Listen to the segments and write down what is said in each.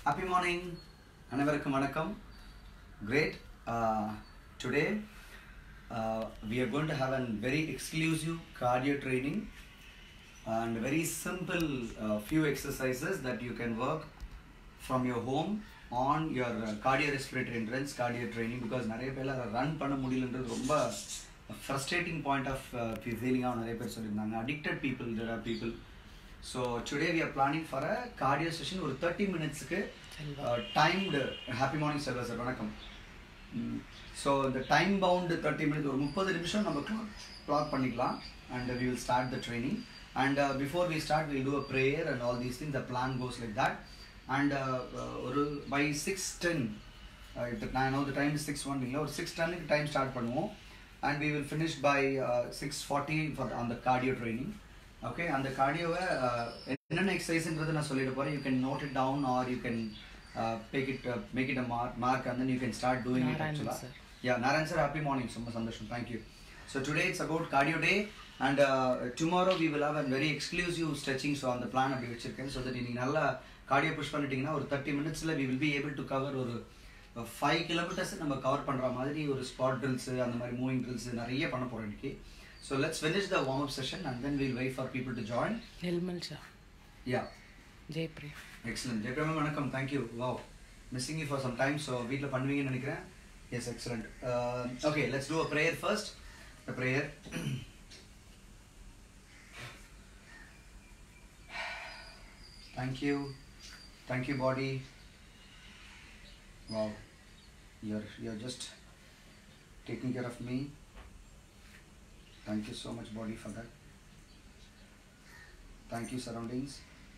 Happy morning, அனைவருக்கும் வணக்கம். Great. Today we are going to have a very exclusive cardio training and very simple few exercises that you can work from your home on your cardiorespiratory endurance cardio training, because நிறைய பேர்ல run பண்ண முடியலன்றது ரொம்ப frustrating point of feeling ஆ நிறைய பேர் சொல்லிருந்தாங்க. Addicted people, there are people. So today we are planning for a cardio session ஒரு 30 minutes timed. Happy morning Selva sir, வணக்கம். So the time bound 30 minutes ஒரு 30 நிமிஷம் நம்ம clock பண்ணிக்கலாம் and we will start the training. And before we start, we will do a prayer and all these things. The plan goes like that. And by 6:10, I know the time is 6:1, or 6:10 time start பண்ணுவோம். And we will finish by 6:40 on the cardio training. Okay, and the cardio என்னென்ன எக்ஸசைஸ்ன்றது நான் சொல்லிட்டு போறேன். You can note it down or you can make it a mark and then you can start doing it actually. Yeah, Narayan sir, happy morning. ரொம்ப சந்தோஷம். Thank you. So today it's about cardio day and tomorrow we will have a very exclusive stretching. So on the plan அப்படி வச்சிருக்கேன், so that நீங்க நல்லா cardio push பண்ணிட்டீங்கன்னா ஒரு 30 minutesல we will be able to cover ஒரு 5 kilometers நம்ம cover பண்ற மாதிரி ஒரு ஸ்பாட் ட்ரில்ஸ் அந்த மாதிரி மூவிங் ட்ரில்ஸ் நிறைய பண்ண போறோம் இன்னைக்கு. So let's finish the warm up session and then we'll wait for people to join. Nilmal sir. Yeah. Jaypriya. Excellent. Jaypriya ma'am, vanakkam. Thank you. Wow. Missing you for some time, so veetla பண்ணுவீங்க நினைக்கிறேன். Yes, excellent. Okay, let's do a prayer first. The prayer. Thank you. Thank you body. Wow. You're just taking care of me. Thank you so much body for that. Thank you surroundings.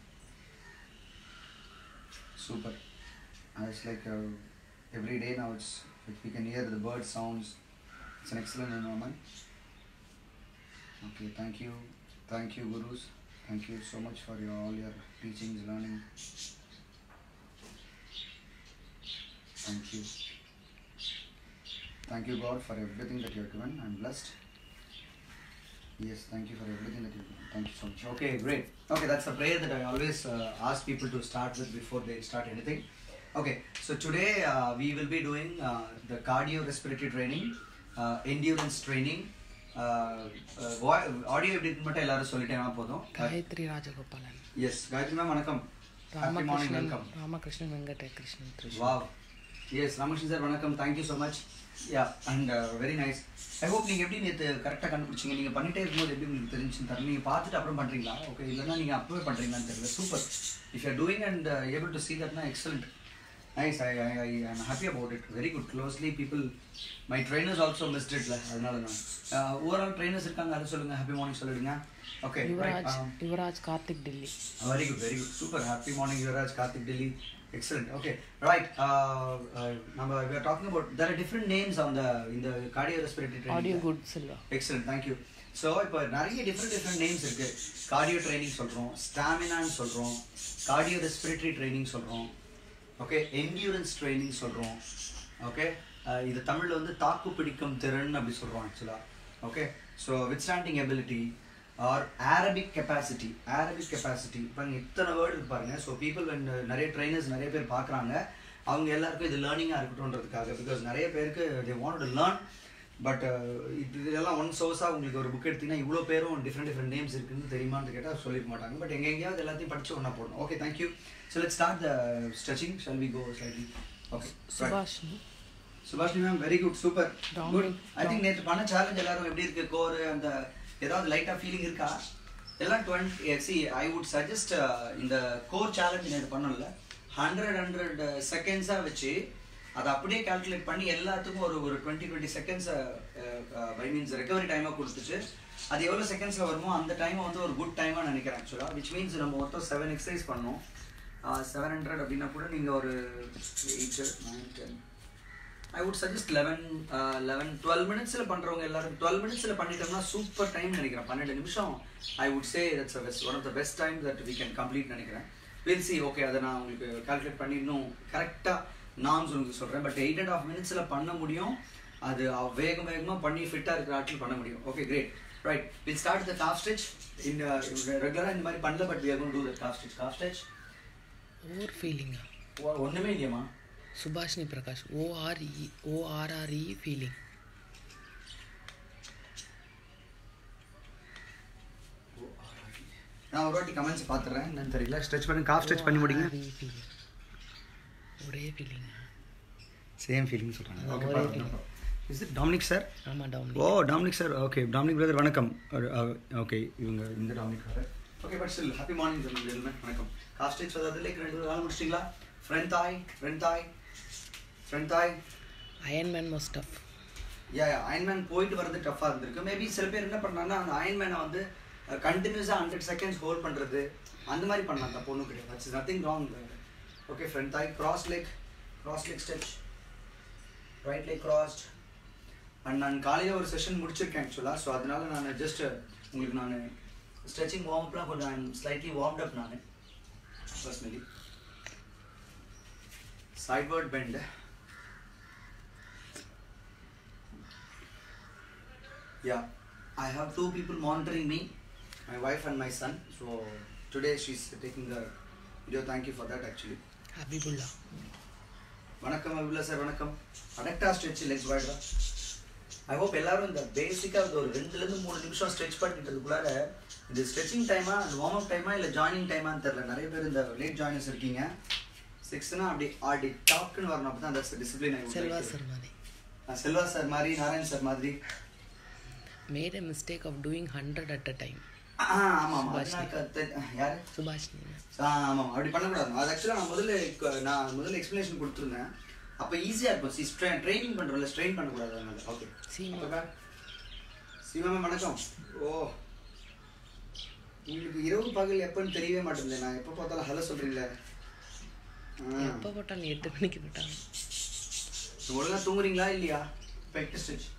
Super. It's like every day now we can hear the bird sounds. It's an excellent environment. Okay, thank you gurus. Thank you so much for all your teachings, learning. Thank you God for everything that you have given. I'm blessed. Yes, thank you for everything that you do. Thank you so much. Okay, great. Okay, that's a prayer that I always ask people to start with before they start anything. Okay, so today we will be doing the cardiorespiratory training, endurance training. Audio edit மட்டும் எல்லாரும் சொல்லிட்டேனா போதும். Gayathri Rajagopalan. Yes, Gayathri ma'am வணக்கம். Happy morning, welcome. Ramakrishnan Venkatakrishnan Trichy. Wow. Yes, Ramashan sir வணக்கம். Thank you so much. Yeah, and very nice. I hope நீங்க எப்படி நேத்து கரெக்ட்டா கண்டுபிடிச்சீங்க. நீங்க பண்ணிட்டே இருக்கும்போது எப்படி உங்களுக்கு தெரிஞ்சுன்னு தெரியல. நீங்க பார்த்துட்டு அப்புறம் பண்றீங்களா? ஓகே, இல்லனா நீங்க அப்பவே பண்றீங்களான்னு தெரியல. Super. If you are doing and able to see that, na excellent. Nice. I am happy about it. Very good. Closely people, my trainers also missed it. அதனால நான் overall trainers இருக்காங்க, அத சொல்லுங்க. Happy morning சொல்லுங்க. Okay, Yuvraj Karthik Delhi. Very good. Super. Happy morning Yuvraj Karthik Delhi. Excellent. Okay, right. We are talking about, there are different names in the cardiorespiratory training. Audio good Silva. Excellent, thank you. So இப்போ நிறைய different names இருக்கு. Cardio training சொல்றோம், stamina சொல்றோம், cardiorespiratory training சொல்றோம், okay, endurance training சொல்றோம், okay. இது தமிழ்ல வந்து தாக்கு பிடிக்கும் திறன் அப்படி சொல்றோம் actually. Okay, so withstanding ability or Arabic capacity. இப்போ இத்தனை வேர்டு இருக்கு பாருங்க. ஸோ பீப்புள் நிறைய ட்ரைனர்ஸ் நிறைய பேர் பார்க்குறாங்க, அவங்க எல்லாருக்கும் இது லேர்னிங்காக இருக்கட்டும்ன்றதுக்காக. பிகாஸ் நிறைய பேருக்கு they want to learn, but இதெல்லாம் ஒன் சோர்ஸாக உங்களுக்கு ஒரு புக் எடுத்தீங்கன்னா இவ்வளோ பேரும் டிஃப்ரெண்ட் நேம்ஸ் இருக்குன்னு தெரியுமான்னு கேட்டால் சொல்லிக்க மாட்டாங்க. பட் எங்கேயாவது எல்லாத்தையும் படிச்சு ஒன்றா போடணும். Okay, thank you. So let's start the stretching. Shall we go slightly? Okay, Subhashini ma'am, very good, super good. I think நேற்று பண்ண சேலஞ்ச் எல்லாரும் எப்படி இருக்கு? கோர் அந்த ஏதாவது லைட்டா ஃபீலிங் இருக்கா? எல்லாம் 20. see, I would suggest இந்த கோர் சேலஞ்ச் நேற்று பண்ணல 100 செகண்ட்ஸா வச்சு அதை அப்படியே கால்குலேட் பண்ணி எல்லாத்துக்கும் ஒரு 20 செகண்ட்ஸ் பை மீன்ஸ் ரெக்கவரி டைமா கொடுத்துச்சு. அது எவ்வளவு செகண்ட்ஸ்ல வருமோ அந்த டைமை வந்து ஒரு குட் டைமா நினைக்கிறேன் ஆக்சுவலா. விச் மீன்ஸ் நம்ம மொத்தம் 7 எக்ஸசைஸ் பண்ணோம். 700 அப்படின்னா கூட நீங்க ஒரு 8 9 10 I would suggest 12 minutesல பண்றவங்க எல்லாரும் 12 minutesல பண்ணிட்டோம்னா சூப்பர் டைம் நினைக்கிறேன். 12 நிமிஷம் I would say that's one of the best times that we can complete நினைக்கிறேன். We'll see. Okay, அதை நான் உங்களுக்கு கால்குலேட் பண்ணி இன்னும் கரெக்டா நாம்ஸ் உங்களுக்கு சொல்றேன். பட் 8.5 minutesல பண்ண முடியும். அது வேகமா பண்ணி ஃபிட்டா இருக்கிற ஆட்கள் பண்ண முடியும். Okay, great. Right, we'll start with the calf stretch. Regular இந்த மாதிரி பண்ணல, but we are going to do the calf stretch. Over feeling. ஒன்றுமே இல்லையம்மா. சுபாஷினி பிரகாஷ். ORRE feeling. நான் ஒரு வாட்டி கமெண்ட்ஸ் பார்த்துறேன். என்னன்னு தெரியல. ஸ்ட்ரெச் பண்ணி காஃப் ஸ்ட்ரெச் பண்ணி முடிங்க. ஒரே ஃபீலிங். சேம் ஃபீலிங் சொல்கிறாங்க. ஓகே பாருங்க. Is it Dominic sir? ஆமாம் Dominic. Oh Dominic sir. Okay Dominic brother வணக்கம். ஓகே இவங்க இந்த Dominic brother. Okay but still happy morning gentleman. வணக்கம். காஃப் ஸ்ட்ரெச் அதாவது லைக் 2 நாள் முடிச்சிட்டிங்களா? Front thigh. Ironman was tough. Ironman போயிட்டு வரது டஃப்பாக இருந்திருக்கு. மேபி சில பேர் என்ன பண்ணாங்கன்னா அந்த அயன்மேனை வந்து கண்டினியூஸாக 100 செகண்ட்ஸ் ஹோல்ட் பண்ணுறது அந்த மாதிரி பண்ணலாம். தப்பு ஒன்றும் கிடையாது. That's nothing wrong. Okay front thigh. cross leg stretch. Right leg crossed. And நான் காலையில் ஒரு செஷன் முடிச்சிருக்கேன் ஆக்சுவலாக. ஸோ அதனால நான் ஜஸ்ட் உங்களுக்கு நான் ஸ்ட்ரெச்சிங் வார்ம்அப்லாம் கொஞ்சம் ஸ்லைட்லி வார்ம்ட் அப் நான் personally. Sideward bend. I have 2 people monitoring me, my wife and my son. So today she's taking the video. Thank you for that actually. Habibullah. வணக்கம் Habibullah sir. வணக்கம். அடக்டா stretch Lex வைடா. I hope எல்லாரும் இந்த பேசிக்காக ஒரு 2-3 நிமிஷம் stretch பண்ணிட்டதுக்குள்ளார இது ஸ்ட்ரெச்சிங் டைமா அந்த வார்ம் அப் டைமா இல்லை ஜாயினிங் டைமான்னு தெரியல. நிறைய பேர் இந்த லேட் ஜாயினர்ஸ் இருக்கீங்க. 6னா அப்படி டாப்னு வரணும். அப்போ தான் தட்ஸ் டிசிப்ளின். செல்வா சார் மாதிரி. செல்வா சார் மாதிரி, நாராயண் சார் மாதிரி. made a mistake of doing 100 at a time. ஆமாம் யார்? சுபாஷினி. ஆமாம் அப்படி பண்ணக்கூடாது. அது ஆக்சுவலாக நான் முதல்ல எக்ஸ்ப்ளனேஷன் கொடுத்துருந்தேன். அப்போ ஈஸியாக இருக்கும். ட்ரைனிங் பண்ணுறோம்ல, ஸ்ட்ரெயின் பண்ணக்கூடாது. அதனால ஓகே. சீமா வணக்கம். ஓ உங்களுக்கு இரவு பகல் எப்போன்னு தெரியவே மாட்டேங்குது. நான் எப்போ பார்த்தாலும் ஹலோ சொல்கிறீங்களே. எப்போ போட்டாலும் 8 மணிக்கு போட்டாங்க. ஒழுங்காக தூங்குறீங்களா இல்லையா? பெக்ட் ஸ்டிச்.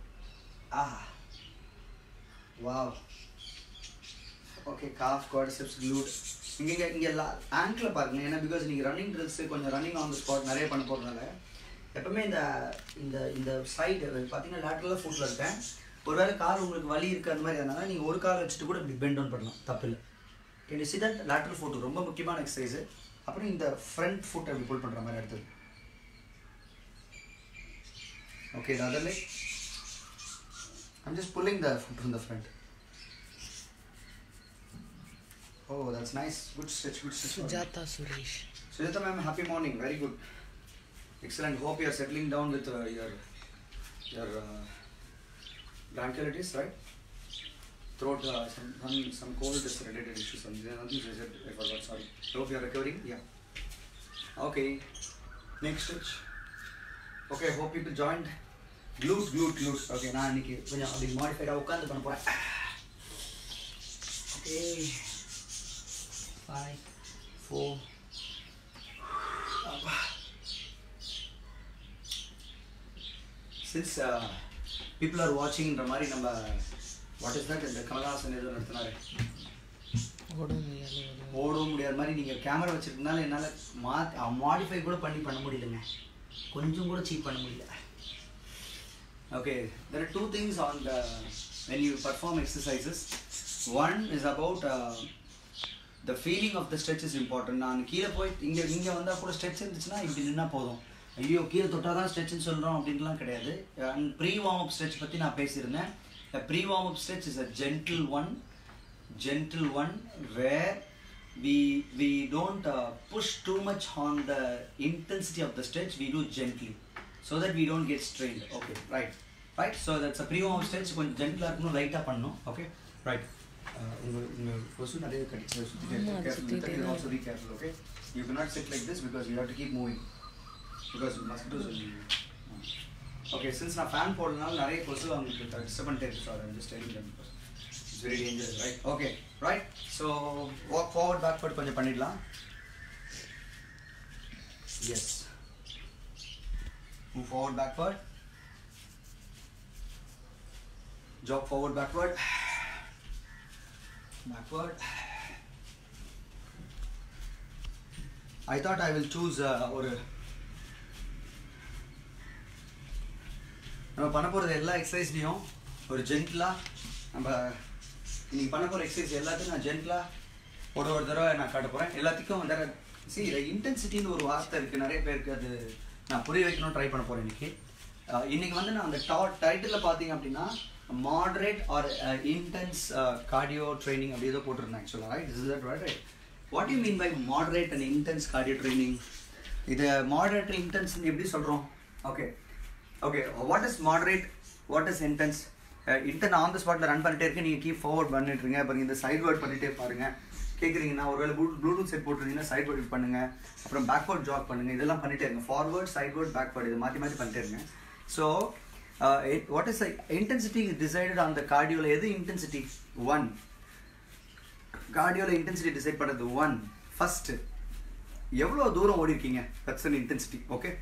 Wow. Okay calf quadriceps glute. இங்கே ஆங்கிளில் பாருங்க. ஏன்னா பிகாஸ் நீங்கள் ரன்னிங் ட்ரில்ஸ் கொஞ்சம் ரன்னிங் ஆன் த ஸ்பாட் நிறைய பண்ண போகிறதுனால எப்பவுமே இந்த சைடு பார்த்தீங்கன்னா லேட்டரலாக ஃபுட்டில் இருக்கேன். ஒருவேளை கால் உங்களுக்கு வலி இருக்குது அந்த மாதிரி. அதனால நீங்கள் ஒரு கால் வச்சுட்டு கூட இப்படி பெண்ட் டவுன் பண்ணலாம், தப்பு இல்லை. Can you see that lateral foot ரொம்ப முக்கியமான எக்ஸசைஸு. அப்புறம் இந்த ஃப்ரண்ட் ஃபுட் அப்படி புல் பண்ணுற மாதிரி எடுத்தது. Okay the other leg. I'm just pulling the foot from the front. Oh, that's nice. Good stretch. Sujata Suresh. Sujata ma'am, happy morning. Very good. Excellent. Hope you are settling down with your bronchiolitis, right? Throat, some cold related issues. I forgot. Sorry. Hope you are recovering. Yeah. Okay. Next stretch. Okay. Hope people joined. Glute. Okay. நான் இன்னைக்கு கொஞ்சம் அப்படி மாடிஃபைடாக உட்காந்து பண்ண போகிறேன். Okay. 5, 4. Since people are watching இந்த மாதிரி நம்ம what is that இந்த கமலஹாசன் ஏதோ நடத்தினாரு ஓட முடியாத மாதிரி நீங்கள் கேமரா வச்சுருக்கனால என்னால் மாடிஃபை கூட பண்ண முடியலங்க. கொஞ்சம் கூட சீட் பண்ண முடியல. Okay, there are 2 things on when you perform exercises. One is about the feeling of the stretch is important. நான் கீழே போய் இங்கே வந்தால் கூட ஸ்ட்ரெச் இருந்துச்சுன்னா இப்படி நின்னா போதும். ஐயோ கீழே தொட்டால் தான் ஸ்ட்ரெச்சுன்னு சொல்கிறோம் அப்படின்லாம் கிடையாது. And pre warm up stretch பற்றி நான் பேசியிருந்தேன். Pre warm up stretch is a gentle one where we don't push too much on the intensity of the stretch. We do gently so that we don't get strained. Okay, right. So that's a pre warm up stretch. கொஞ்சம் ஜென்டிலா இருக்கணும், லைட்டா பண்ணணும். Okay, right. உங்க கொசு நிறைய கடிச்சு சுத்திட்டே இருக்கு. Also be careful. Okay, you cannot sit like this because you have to keep moving because mosquitoes will be. Okay, since நான் ஃபேன் போடுறதுனால நிறைய கொசு அவங்களுக்கு டிஸ்டர்ப் பண்ணிட்டே இருக்கு. So I'm just telling them because it's very dangerous, right? Okay, right. So walk forward backward கொஞ்சம் பண்ணிடலாம். Yes. Move forward backward. Jog forward backward. I thought I will choose ஒரு நம்ம பண்ண போகிறது எல்லா எக்ஸசைஸ்லையும் ஒரு ஜென்டிலாக நம்ம இன்னைக்கு பண்ண போகிற எக்ஸசைஸ் எல்லாத்தையும் நான் ஜென்டிலாக ஒரு தடவை நான் காட்ட போகிறேன். எல்லாத்துக்கும் see the intensity னு ஒரு வார்த்தை இருக்கு, நிறைய பேருக்கு அது நான் புரிய வைக்கணும் ட்ரை பண்ண போறேன் இன்னைக்கு. இன்னைக்கு வந்து நான் அந்த டைட்டில் பார்த்தீங்க அப்படின்னா moderate or intense cardio training அப்படி ஏதோ போட்டிருந்தேன் ஆக்சுவலாக, right? Is that right? What you mean by moderate and intense cardio training? இது moderate intense எப்படி சொல்கிறோம்? Okay okay, what is moderate, what is intense? இன்டர்ன் ஆன் த ஸ்பாட்டில் ரன் பண்ணிட்டே இருக்கேன், நீங்கள் கீப் ஃபார்வர்ட் பண்ணிட்டுருங்க. அப்புறம் இந்த சைட் வேர்ட் பண்ணிகிட்டே பாருங்கள். கேட்குறீங்கன்னா ஒருவேளை ப்ளூடூத் செட் போட்டுருந்தீங்கன்னா சைட் வேர்ட் பண்ணுங்கள், அப்புறம் பேக்வேர்ட் ஜாக் பண்ணுங்கள், இதெல்லாம் பண்ணிட்டே இருங்க. ஃபார்வர்ட், சைட்வேர்ட், பேக்வேர்ட், இது மாற்றி மாற்றி பண்ணிட்டே இருங்க. So what is the intensity is decided on the cardio? எது intensity? 1. கார்டியோல intensity decide பண்ணுறது 1. ஃபர்ஸ்ட் எவ்வளோ தூரம் ஓடி இருக்கீங்க, that's an intensity. ஓகே,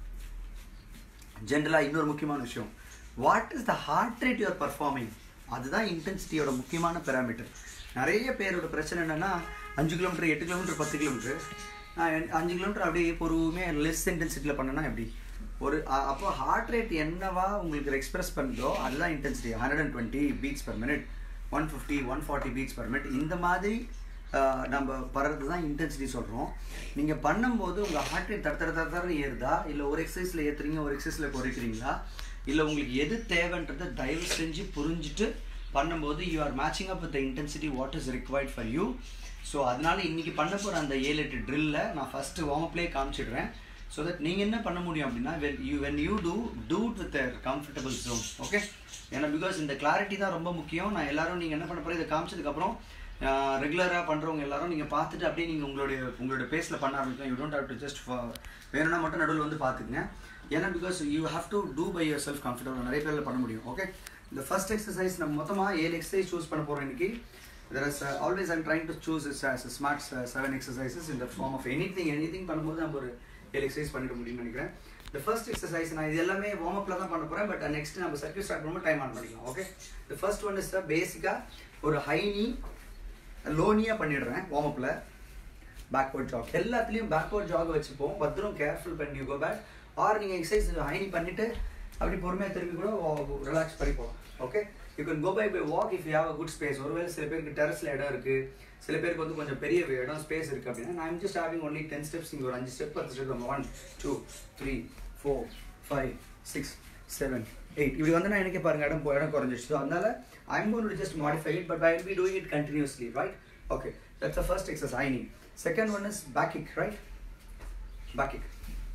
ஜென்ரலாக இன்னொரு முக்கியமான விஷயம், what is the heart rate you are performing, அதுதான் இன்டென்சிட்டியோட முக்கியமான பேராமீட்டர். நிறைய பேரோட பிரச்சனை என்னென்னா 5 கிலோமீட்டர், 8 கிலோமீட்டர், 10 கிலோமீட்டர், நான் 5 கிலோமீட்டர் அப்படியே பொறுமையாக லெஸ் இன்டென்சிட்டியில் பண்ணேன்னா எப்படி ஒரு அப்போ ஹார்ட் ரேட் என்னவா உங்களுக்கு எக்ஸ்பிரஸ் பண்ணுதோ அதுதான் intensity. 120 beats per minute, 150, 140 beats per minute, இந்த மாதிரி நம்ம படுறது தான் இன்டென்சிட்டி சொல்கிறோம். நீங்கள் பண்ணும்போது உங்கள் ஹார்ட் ரேட் தர ஏறுதா, இல்லை ஒரு எக்ஸசைஸில் ஏற்றுறீங்க, ஒரு எக்ஸசைஸில் குறைக்கிறீங்களா, இல்லை உங்களுக்கு எது தேவைன்றதை தயவு செஞ்சு புரிஞ்சுட்டு பண்ணும்போது you are matching up with the intensity what is required for you. So அதனால இன்றைக்கி பண்ண போகிற அந்த 7-8 ட்ரில்லில் நான் ஃபஸ்ட்டு வார்ம்அப்லேயே காமிச்சிடுறேன். ஸோ தட் நீங்கள் என்ன பண்ண முடியும் அப்படின்னா when you do it with a comfortable zone. ஓகே, ஏன்னா பிகாஸ் இந்த கிளாரிட்டி தான் ரொம்ப முக்கியம். நான் எல்லாரும் நீங்கள் என்ன பண்ண போகிறோம், இதை காமிச்சதுக்கப்புறம் ரெகுலராக பண்ணுறவங்க எல்லாரும் நீங்கள் பார்த்துட்டு அப்படியே நீங்கள் உங்களோட பேஸில் பண்ண ஆரம்பிக்கலாம். You don't have to just வேணும்னா மட்டும் நடுவில் வந்து பார்த்துக்குங்க. ஏன்னா because you have to do by yourself comfortable, நிறைய பேரில் பண்ண முடியும். ஓகே, இந்த ஃபர்ஸ்ட் எக்ஸசைஸ் நம்ம மொத்தமாக 7 எக்ஸசைஸ் சூஸ் பண்ண போகிறோம் இன்னைக்கு. There is always I'm trying to choose this as a smart 7 exercises in the form of anything பண்ணும்போது நம்ம ஒரு 7 எக்ஸசைஸ் பண்ணிட முடியும்னு நினைக்கிறேன். The first exercise நான் இது எல்லாமே வார்ம் அப்ல தான் பண்ண போறேன், பட் நெக்ஸ்ட் நம்ம சர்க்கியூட் ஸ்டார்ட் பண்ணும்போது டைம் ஆன் பண்ணிக்கலாம். Okay, the first one is பேசிக்கா ஒரு ஹை நீ லோ நீயா பண்ணிடுறேன் வார்ம் அப்ல. பேக்வர்ட் ஜாக் எல்லாத்துலயும் பேக்வர்ட் ஜாக் வச்சுப்போம், பத்திரம் கேர்ஃபுல் பண்ணி யூ கோ பேக். ஆர் நீங்க எக்ஸசைஸ் ஹை நீ பண்ணிட்டு அப்படி பொறுமையாக திருப்பி கூட ரிலாக்ஸ் பண்ணி போகலாம். Okay, you can go by walk if you have a good space. ஒருவேளை சில பேருக்கு டெரஸ்ல இடம் இருக்கு, சில பேருக்கு வந்து கொஞ்சம் பெரிய இடம் ஸ்பேஸ் இருக்கு அப்படின்னா நான் ஜஸ்ட் ஹேவிங் ஒன்லி 10 ஸ்டெப்ஸ். இங்கே ஒரு 5 ஸ்டெப் 10 ஸ்டெப் 1 2 3 4 5 6 7 8 இப்படி வந்து நான் எனக்கே பாருங்க இடம் குறைஞ்சிடுச்சு. ஸோ அதனால I'm going to just modify it, but I will be doing it continuously, right? Okay, that's the first exercise I need. Second one is back kick, right? Back kick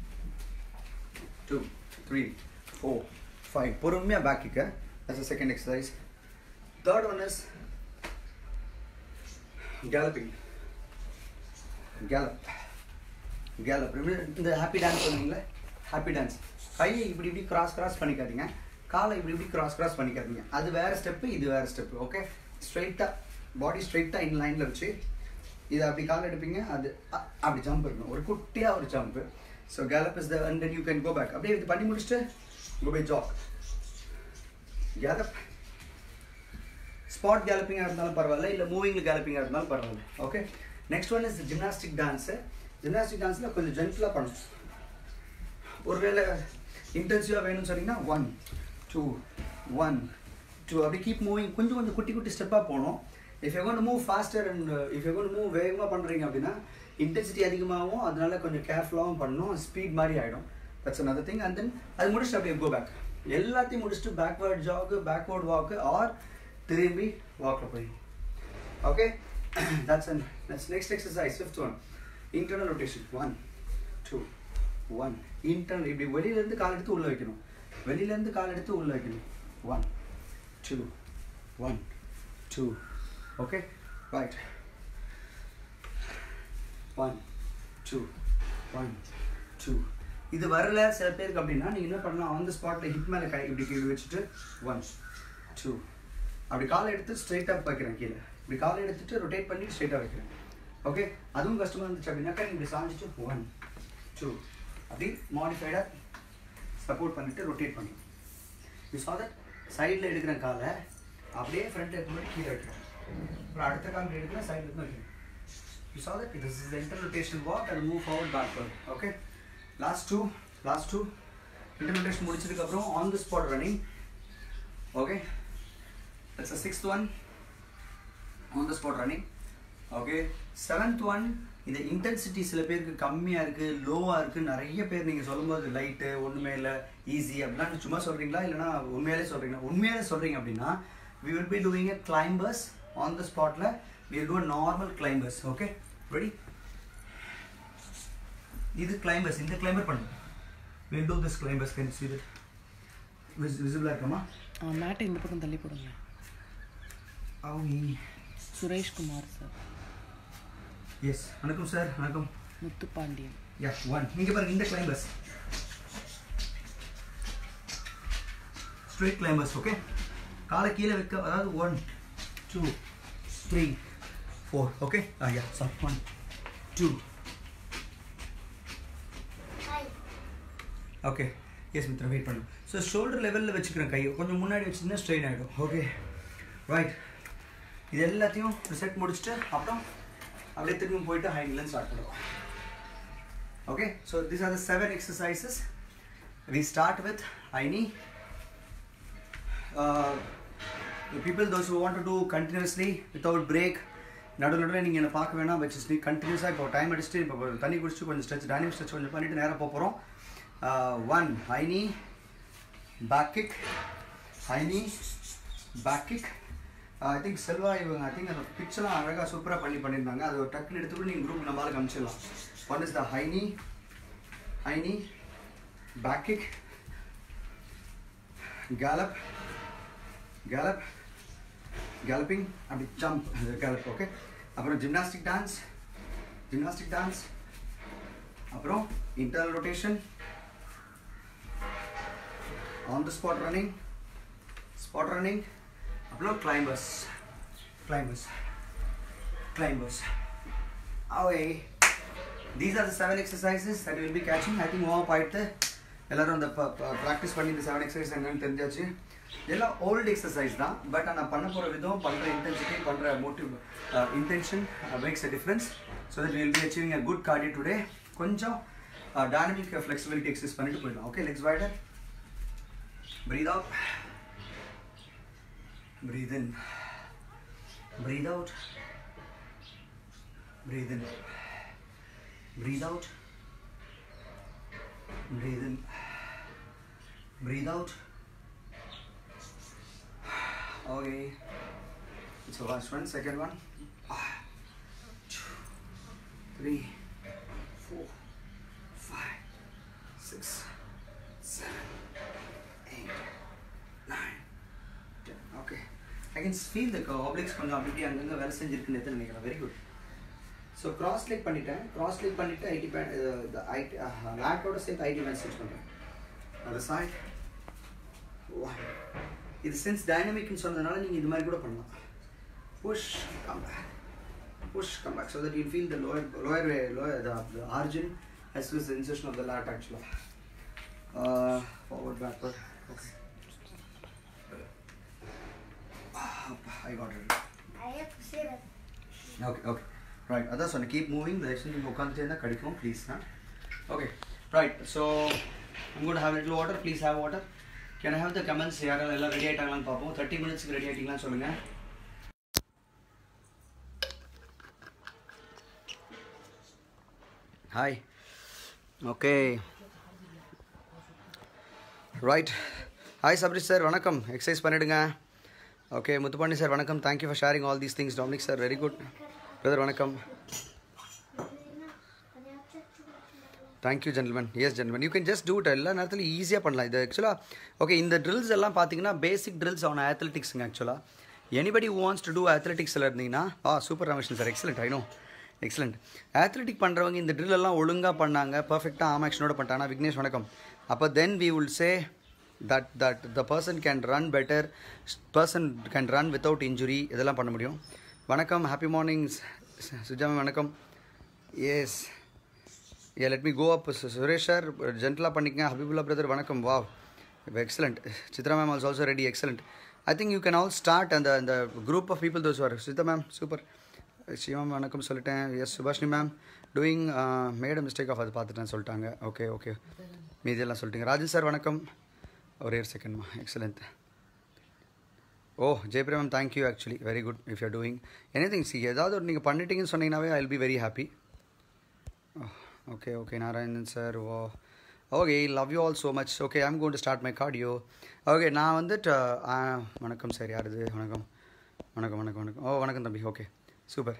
2 3 4 5 பொறுமையா back kick. That's the second exercise. Third one is galloping. Gallop. இந்த happy dance சொன்னீங்களே, happy dance. கையை இப்படி cross பண்ணிக்காதீங்க, காலை இப்படி cross பண்ணிக்காதீங்க. அது வேற ஸ்டெப்பு, இது வேற ஸ்டெப்பு. ஓகே, ஸ்ட்ரைட்டாக பாடி ஸ்ட்ரைட்டாக இன் லைனில் வச்சு இதை அப்படி கால் எடுப்பீங்க, அது அப்படி ஜம்ப் இருக்கணும், ஒரு குட்டியாக ஒரு jump. So gallop is the and then you can go back. அப்படியே இது பண்ணி முடிச்சுட்டு go by jog. Gallop spot கேலப்பிங்காக இருந்தாலும் பரவாயில்ல, இல்லை மூவிங்கில் கேலப்பிங்காக இருந்தாலும் பரவாயில்ல. Okay, next one is gymnastic dance. Gymnastic டான்ஸில் கொஞ்சம் ஜென்டிலாக பண்ணணும். ஒருவேளை இன்டென்சிவாக வேணும்னு சொன்னீங்கன்னா 1 2 1 2 அப்படி கீப் மூவிங். கொஞ்சம் குட்டி ஸ்டெப்பாக போகணும். If you going to move faster and if you going to move வேகமாக பண்ணுறீங்க அப்படின்னா இன்டென்சிட்டி அதிகமாகவும் அதனால கொஞ்சம் கேர்ஃபுல்லாகவும் பண்ணணும், ஸ்பீட் மாதிரி ஆகிடும். That's another thing. And then அது முடிச்சுட்டு அப்படியே கோ பேக். எல்லாத்தையும் முடிச்சுட்டு backward jog, backward walk or திரும்பி வாக்கில் போய். Okay, that's next exercise. Fifth one, internal rotation. 1 2 1 internal. இப்படி வெளியிலேருந்து கால் எடுத்து உள்ளே வைக்கணும், 1 2 1 2. Okay, right. 1 2 1 2. இது வரல சில பேருக்கு அப்படின்னா நீங்கள் என்ன பண்ணலாம், ஆன் த ஸ்பாட்டில் ஹிப் மேலே கை இப்படி கீழே வச்சுட்டு 1 2 அப்படி காலை எடுத்து ஸ்ட்ரைட்டாக வைக்கிறேன் கீழே, இப்படி காலை எடுத்துட்டு ரொட்டேட் பண்ணி ஸ்ட்ரைட்டாக வைக்கிறேன். ஓகே, அதுவும் கஷ்டமாக இருந்துச்சு அப்படின்னாக்கா இப்படி சாஞ்சிட்டு 1 2 அப்படி மாடிஃபைடாக சப்போர்ட் பண்ணிவிட்டு ரொட்டேட் பண்ணும். யூ சா தட் சைடில் எடுக்கிற காலை அப்படியே ஃப்ரண்ட் எடுத்து மாதிரி கீழே வைக்கிறேன், அப்புறம் அடுத்த கால் எடுக்கிறேன் சைடில் இருந்து வைக்கிறேன். You saw that this is the inter rotation walk and move forward backward. Okay, last two inter rotation முடிச்சதுக்கப்புறம் on the spot running. Okay, that's the 6th one, on the spot running. Okay, 7th one, இந்த intensity சில பேருக்கு கம்மியாக இருக்குது, லோவாக இருக்குது. நிறைய பேர் நீங்கள் சொல்லும்போது லைட்டு ஒன்றுமே இல்லை ஈஸி அப்படின்னா சும்மா சொல்கிறீங்களா இல்லைனா உண்மையாலே சொல்கிறீங்களா? உண்மையாலே சொல்கிறீங்க அப்படின்னா we will be doing a climbers on the spot. We will do a normal climbers. Okay, ready? This is climbers. In the climber pannu. We will do this climbers. Can you see that? Visible இருக்கமா? Mat இந்த பக்கம் தள்ளி போடுங்க. Suresh Kumar sir. Yes. வணக்கம் sir. வணக்கம். Muthu Pandian. Yeah, one. இங்க பாருங்க இந்த climbers. Straight climbers, okay? காலை கீழே வைக்க, அதாவது 1 2 3 4, okay? Yeah, sorry. 1 2. Okay. Yes, Mitra, wait பண்ணு. So shoulder level வச்சுக்கிறேன் கையை. கொஞ்சம் முன்னாடி வச்சிருந்தா ஸ்ட்ரெயின் ஆகிடும். Okay right. இது எல்லாத்தையும் செட் முடிச்சுட்டு அப்புறம் அப்படியே திரும்பி போயிட்டு ஹைண்ட்லேருந்து ஸ்டார்ட் பண்ணுவோம். Okay, so these are the 7 exercises. We start with high knee. The people, those who want to do continuously without break, நடுவில் நீங்கள் என்னை பார்க்க வேணாம், வச்சு கண்டினியூஸாக இப்போ டைம் அடிச்சுட்டு இப்போ தண்ணி குடிச்சிட்டு கொஞ்சம் ஸ்ட்ரெச், டைனிங் ஸ்ட்ரெச் கொஞ்சம் பண்ணிவிட்டு நேராக போகிறோம். 1 high knee, back kick, high knee, back kick. I think Selva இவங்க I think அந்த பிக்சர்லாம் அழகாக சூப்பராக பண்ணியிருந்தாங்க. அது ஒரு டக்குன்னு எடுத்துக்கூட நீங்கள் குரூப் நம்மளால் காமிச்சிடலாம். One is the high knee, back kick, galloping, அப்படி jump, gallop, okay? அப்புறம் gymnastic dance, அப்புறம் internal rotation, on the spot running, அப்புறம் climbers. Away. These are the 7 exercises that we will be catching. I think warm up ஆயிட்டு எல்லாரும் அந்த practice பண்ணி இந்த 7 exercises என்னன்னு தெரிஞ்சாச்சு. எல்லாம் ஓல்டு எக்ஸசைஸ் தான், பட் நான் பண்ண போகிற விதம், பண்ணுற இன்டென்சிட்டி, பண்ணுற motive, intention makes a difference. So that will be achieving a good cardio today. கொஞ்சம் டைனமிக் ஃப்ளெக்சிபிலிட்டி எக்ஸசைஸ் பண்ணிட்டு போயிடலாம். Okay, legs wider. Breathe out, breathe in, breathe out, breathe in, breathe out, breathe in, breathe out. Okay, it's the first one. Second one. 2 3 4 5 6 7 8 9 10. Okay, I can feel the obliques கொஞ்சம் அப்படியே அங்கங்க வேலை செஞ்சிருக்குன்னு நினைக்கிறேன். Very good. So cross leg பண்ணிட்டேன். IT band லேட்டோட சேர்த்து IT pant stitch பண்ணுறேன். அந்த சைட் 1. இது சென்ஸ் டைனமிக்னு சொன்னதுனால நீங்கள் இது மாதிரி கூட பண்ணலாம். Push come back so that you feel the lower the origin as well as the insertion of the lat actually. Forward, backward. Okay. I got it. I have to say that. Okay. Right. That's one. Keep moving. The next thing உட்காந்துட்டே இருந்தால் கிடைக்கும் please. Okay. Right. So I'm going to have a little water. Please have water. Can I have the comments? யாரெல்லாம் எல்லாம் ready ஆகிட்டாங்களான்னு பார்ப்போம். 30 minutes ready ஆகிட்டீங்களான்னு சொல்லுங்கள். Hi. Okay. Right. Hi Sabri sir, வணக்கம். Exercise பண்ணிடுங்க. Okay, Muthupandi sir வணக்கம். Thank you for sharing all these things. Dominic sir, very good. Brother வணக்கம். Thank you gentlemen. Yes gentlemen, you can just do it. எல்லா நேரத்துலையும் ஈஸியாக பண்ணலாம். இது ஆக்சுவலாக ஓகே, இந்த ட்ரில்ஸ் எல்லாம் பார்த்தீங்கன்னா பேசிக் ட்ரில்ஸ் ஆன் அத்லெட்டிக்ஸுங்க. ஆக்சுவலாக anybody who wants to do அத்லெட்டிக்ஸில் இருந்தீங்கன்னா super Rameshan sir, excellent. I know, excellent. Athletic பண்ணுறவங்க இந்த ட்ரில் எல்லாம் ஒழுங்காக பண்ணாங்க, பர்ஃபெக்டாக ஆம் ஆக்ஷனோட பண்ணிட்டாங்கன்னா, விக்னேஷ் வணக்கம். அப்போ then we will say that the person can run better, person can run without injury. இதெல்லாம் பண்ண முடியும். வணக்கம், happy mornings சுஜாமி வணக்கம். yes yeah, let me go up. Suresh sir ஜென்டலாக பண்ணிக்கங்க. ஹபிபுல்லா பிரதர் வணக்கம். wow, excellent. Chitra ma'am also ready, excellent. I think you can all start and the group of people those who are Chitra ma'am super. Sivam வணக்கம் சொல்லிட்டேன். Yes Subhashini ma'am doing mat mistake of அது பார்த்துட்டேன் சொல்லிட்டாங்க. Okay மீதியெல்லாம் சொல்லிட்டீங்க. ராஜு சார் வணக்கம். ஒரே செகண்ட்மா, excellent. Jayapriya ma'am thank you. Actually very good. If you are doing anything, see ஏதாவது ஒரு நீங்கள் பண்ணிட்டீங்கன்னு சொன்னீங்கன்னாவே I will be very happy. Oh, okay, Narayan sir. Wow. Okay, love you all so much. Okay, I'm going to start my cardio. Okay, நான் வந்துட்டு வணக்கம் sir, யார் இது? வணக்கம் வணக்கம் வணக்கம் வணக்கம். ஓ வணக்கம் தம்பி. Okay super.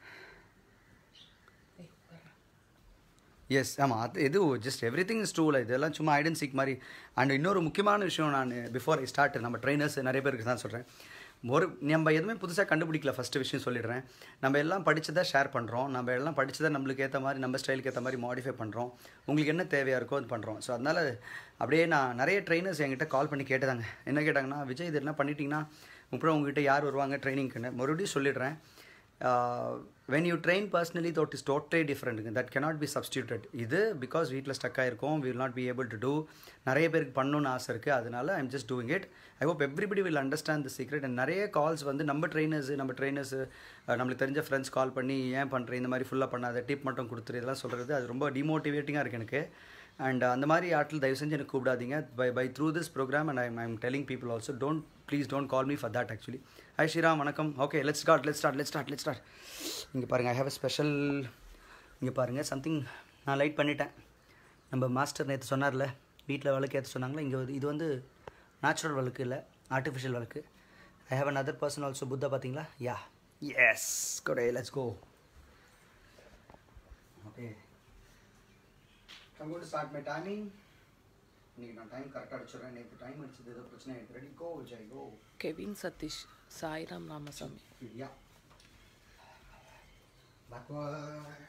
எஸ் ஆமாம், அது எது ஜஸ்ட் எவ்ரி திங் இஸ் ட்ரூல, இதெல்லாம் சும்மா ஐடன் சீக் மாதிரி. அண்ட் இன்னொரு முக்கியமான விஷயம், நான் பிஃபோர் ஐ ஸ்டார்ட், நம்ம ட்ரைனர்ஸ் நிறைய பேருக்கு தான் சொல்கிறேன், நம்ம எதுவுமே புதுசாக கண்டுபிடிக்கல. ஃபஸ்ட்டு விஷயம் சொல்லிடுறேன், நம்ம எல்லாம் படித்ததை ஷேர் பண்ணுறோம், நம்ம எல்லாம் படித்ததை நம்மளுக்கு ஏற்ற மாதிரி, நம்ம ஸ்டைலுக்கு ஏற்ற மாதிரி மாடிஃபை பண்ணுறோம். உங்களுக்கு என்ன தேவையாக இருக்கோ அது பண்ணுறோம். ஸோ அதனால் அப்படியே நான் நிறைய ட்ரைனர்ஸ் என்கிட்ட கால் பண்ணி கேட்டதாங்க. என்ன கேட்டாங்கன்னா, விஜய் இது என்ன பண்ணிட்டீங்கன்னா அப்புறம் உங்ககிட்ட யார் வருவாங்க ட்ரைனிங்க்குன்னு. மறுபடியும் சொல்லிடுறேன், when you train personally, that is totally different. That cannot be substituted. இது பிகாஸ் வீட்டில் ஸ்டக் ஆகிருக்கோம், we will not be able to do. நிறைய பேருக்கு பண்ணணும்னு ஆசை இருக்குது, அதனால I'm just doing it. I hope everybody will understand the secret. And நிறைய கால்ஸ் வந்து நம்ம ட்ரைனர்ஸு நம்மளுக்கு தெரிஞ்ச ஃப்ரெண்ட்ஸ் கால் பண்ணி ஏன் பண்ணுறேன் இந்த மாதிரி ஃபுல்லாக பண்ணாத, டிப் மட்டும் கொடுத்துரு, இதெல்லாம் சொல்கிறது அது ரொம்ப டிமோட்டிவேட்டிங்காக இருக்குது எனக்கு. அண்ட் அந்த மாதிரி ஆட்டில் தயவு செஞ்சு எனக்கு கூப்பிடாதீங்க. By through this program and I'm telling people also, please don't call me for that actually. Hi Sriram, வணக்கம். Okay, let's start. இங்கே பாருங்கள், ஐ ஹேவ் அ ஸ்பெஷல். இங்கே பாருங்கள், சம்திங் நான் லைட் பண்ணிட்டேன். நம்ம மாஸ்டர் நேற்று சொன்னார்ல, வீட்டில் விளக்கு ஏற்ற சொன்னாங்களே, இங்கே இது வந்து நேச்சுரல் விளக்கு இல்லை, ஆர்டிஃபிஷியல் விளக்கு. I have another person also. Buddha பார்த்தீங்களா? Yeah, yes, good. Let's go. Okay, I'm going to start my timing. இன்னைக்கு நான் டைம் கரெக்டாக அடிச்சிடுறேன். நேற்று டைம் அடிச்சது ஏதோ பிரச்சனை ஆகிடுது. Ready, go Jai go. Kevin Sathish, Sairam Ramasamy. Yeah, backward.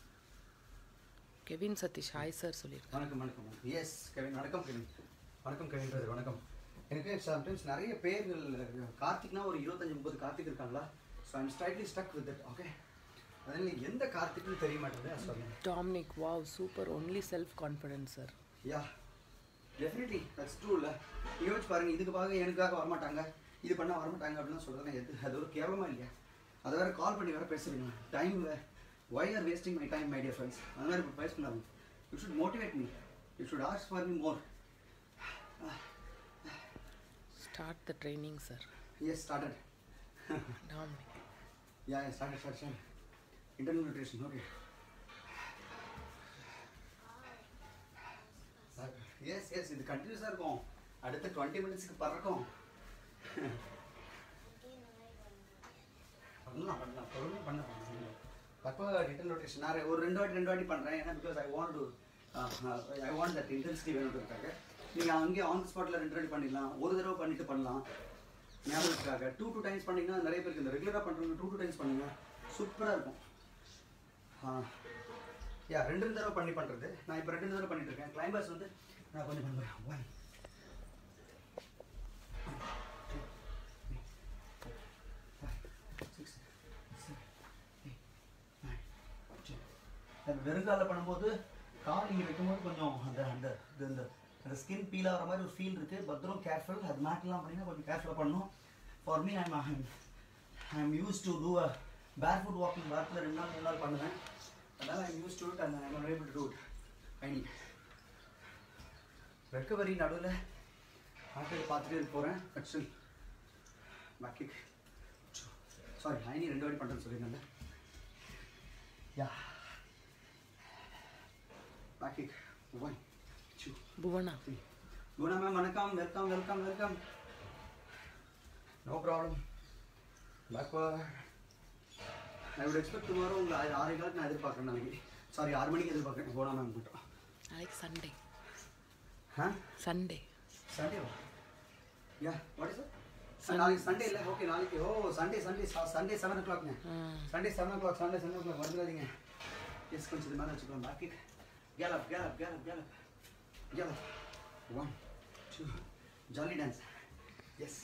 Kevin Sathish, hi sir சொல்லியிருக்கேன். வணக்கம். எஸ் கெவின், வணக்கம் கெவின் பிரதர், வணக்கம். எனக்கு சம்டைம்ஸ் நிறைய பேர்கள் கார்த்திக்னா ஒரு 25-30 கார்த்திக் இருக்காங்களா? So I'm slightly stuck with it. Okay, அதில் எந்த கார்த்திக்னு தெரிய மாட்டேங்குது. சொல்லுங்கள். Dominic, wow super, only self confidence sir. Yeah, definitely that's true. இல்லை யோசிச்சு பாருங்கள், இதுக்காக எனக்காக வரமாட்டாங்க, இது பண்ணால் வரமாட்டாங்க அப்படின்னு சொல்கிறேன். அது ஒரு கேவலமாக இல்லையா? அதை வேறு கால் பண்ணி வேறு பேசுகிறீங்க. Time why are wasting my time my dear friends? அது மாதிரி இப்போ பேச பண்ணாங்க. You should motivate me, you should ask for me more. Start the training sir. Yes, started. Dominic, yeah, started. Internal nutrition, okay. Yes, இது கண்டினியூஸாக இருக்கும். அடுத்த 20 மினிட்ஸ்க்கு பறக்கும். பண்ணலாம் பொறுமையாக பண்ண. அப்போ இன்டர்னல் நியூட்ரிஷன் நான் ஒரு ரெண்டு வாட்டி பண்ணுறேன். ஏன்னா because I want that intensity வேணுன்றதுக்காக. நீங்கள் அங்கேயே ஆன் தி ஸ்பாட்டில் 2 வாட்டி பண்ணிடலாம், ஒரு தடவை பண்ணிட்டு பண்ணலாம் ஞாபகத்துக்காக. 2 டைம்ஸ் பண்ணிங்கன்னா நிறைய பேருக்கு இந்த ரெகுலராக பண்ணுறவங்க 2 டைம்ஸ் பண்ணுங்க, சூப்பராக இருக்கும். யா, 2 தடவை பண்ணுறது. நான் இப்போ 2 தடவை பண்ணிட்டு இருக்கேன். கிளைம்பர்ஸ் வந்து நான் கொஞ்சம் பண்ணுறேன். 1 2 3 4 5 6 7 8 9 10. வெறுங்காலில் பண்ணும்போது கால் இங்கே வைக்கும்போது கொஞ்சம் அந்த ஸ்கின் பீல் ஆகிற மாதிரி ஒரு ஃபீல் இருக்குது. பத்திரம் கேர்ஃபுல். அது மேட்லாம் பண்ணிங்கன்னா கொஞ்சம் கேர்ஃபுல்லாக பண்ணணும். For me I am used to do a barefoot walking. வாரத்தில் 2 நாள் பண்ணுவேன். அதனால் I am used to it and I am able to do it. I need recovery. நடுவில் ஆட்டை பார்த்துட்டே போகிறேன். Actual back kick, sorry I நீ 2 வாட்டி பண்ணுறேன்னு சொல்லியிருந்தேன். Yeah, back kick 1 2 Bhuvana. 3. Bhuvana ma'am வணக்கம். Welcome. No problem. Backward. I would expect tomorrow உங்களை 6:15 நான் எதிர்பார்க்குறேன். நாளைக்கு 6 மணிக்கு எதிர்பார்க்குறேன். போனா மேம் மட்டும். நாளைக்கு Sunday. Sunday yeah, what is it? நாளைக்கு சண்டே இல்லை. ஓகே, நாளைக்கு சண்டே 7 o'clockங்க. சண்டே 7 o'clock வந்துடாதீங்க. எஸ், கொஞ்சம் இது மேலே வச்சுக்கலாம். பாக்கி கேலப் 1 2 ஜாலி டான்ஸ். எஸ்,